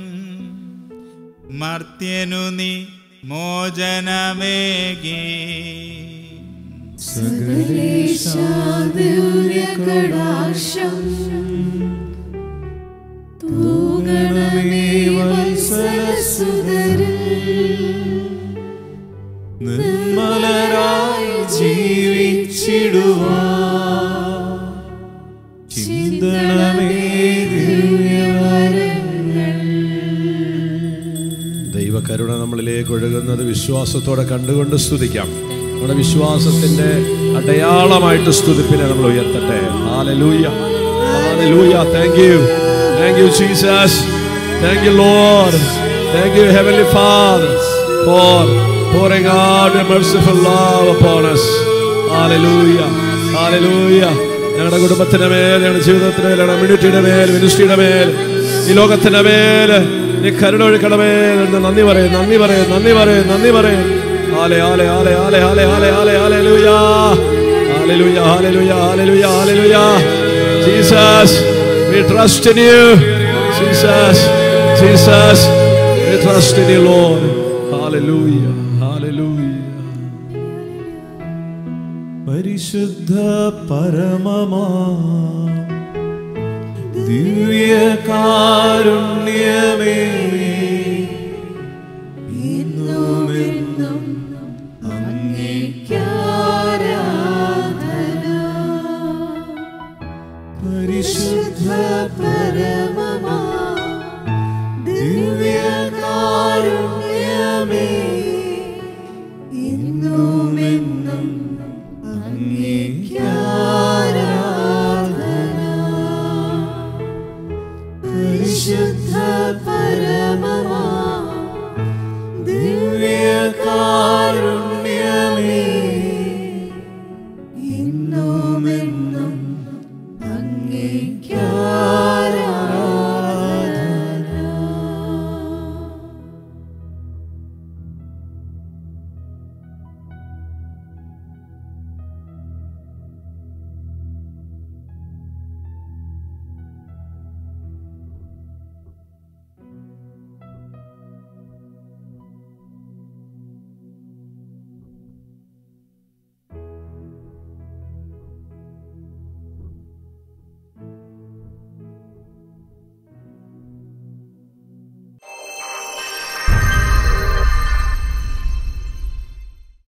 മർത്യനു നീ മോചനമേകി. സകലേശാദിവ്യകടാക്ഷം തൂഗണമേ വത്സലസുതരിൽ നിർമ്മലരായി ജീവിച്ചിടുവാൻ ചിന്തണമേ ദിവ്യവരങ്ങൾ. ദൈവകരുണ നമ്മളിലേക്ക് ഒഴുകുന്നത് വിശ്വാസത്തോടെ കണ്ടുകൊണ്ട് സ്തുതിക്കാം. നമ്മുടെ വിശ്വാസത്തിന്റെ അടയാളമായിട്ട് സ്തുതിപ്പിനെ നമ്മൾ ഉയർത്തട്ടെ. ഹല്ലേലൂയ, ഹല്ലേലൂയ. Thank you, thank you Jesus, thank you Lord, thank you heavenly Father for pouring out your merciful love upon us. Hallelujah. Hallelujah. ഞങ്ങളുടെ കുടുംബത്തിന്റെ മേൽ, ഞങ്ങളുടെ ജീവിതത്തിന്റെ മേൽ, ഞങ്ങളുടെ മിനിറ്റിയുടെ മേൽ, മിനിസ്ട്രിയുടെ മേൽ, ഈ ലോകത്തിന്റെ മേൽ നീ കരുണ ഒഴുക്കണമേ എന്ന് നന്ദി പറയും, നന്ദി പറയും, നന്ദി പറയും, നന്ദി പറയും. ആലെ ആലെ ആലെ ആലെ ആലെ ആലെ ആലെ ഹല്ലേലൂയ, ഹല്ലേലൂയ, ഹല്ലേലൂയ, ഹല്ലേലൂയ, ഹല്ലേലൂയ. Jesus, we trust in you. Jesus, Jesus, we trust in you, Lord. Hallelujah, hallelujah. പരിശുദ്ധ പരമമാ ദിവ്യകാരുണ്യമേ, എന്നുമെന്നും അങ്ങേയ്ക്കാരാധന. പരിശുദ്ധ പരമമാ ദിവ്യകാരുണ്യമേ, എന്നുമെന്നും അങ്ങേയ്ക്കാരാധന. പരിശുദ്ധ പരമമാ ദിവ്യകാരുണ്യമേ, എന്നുമെന്നും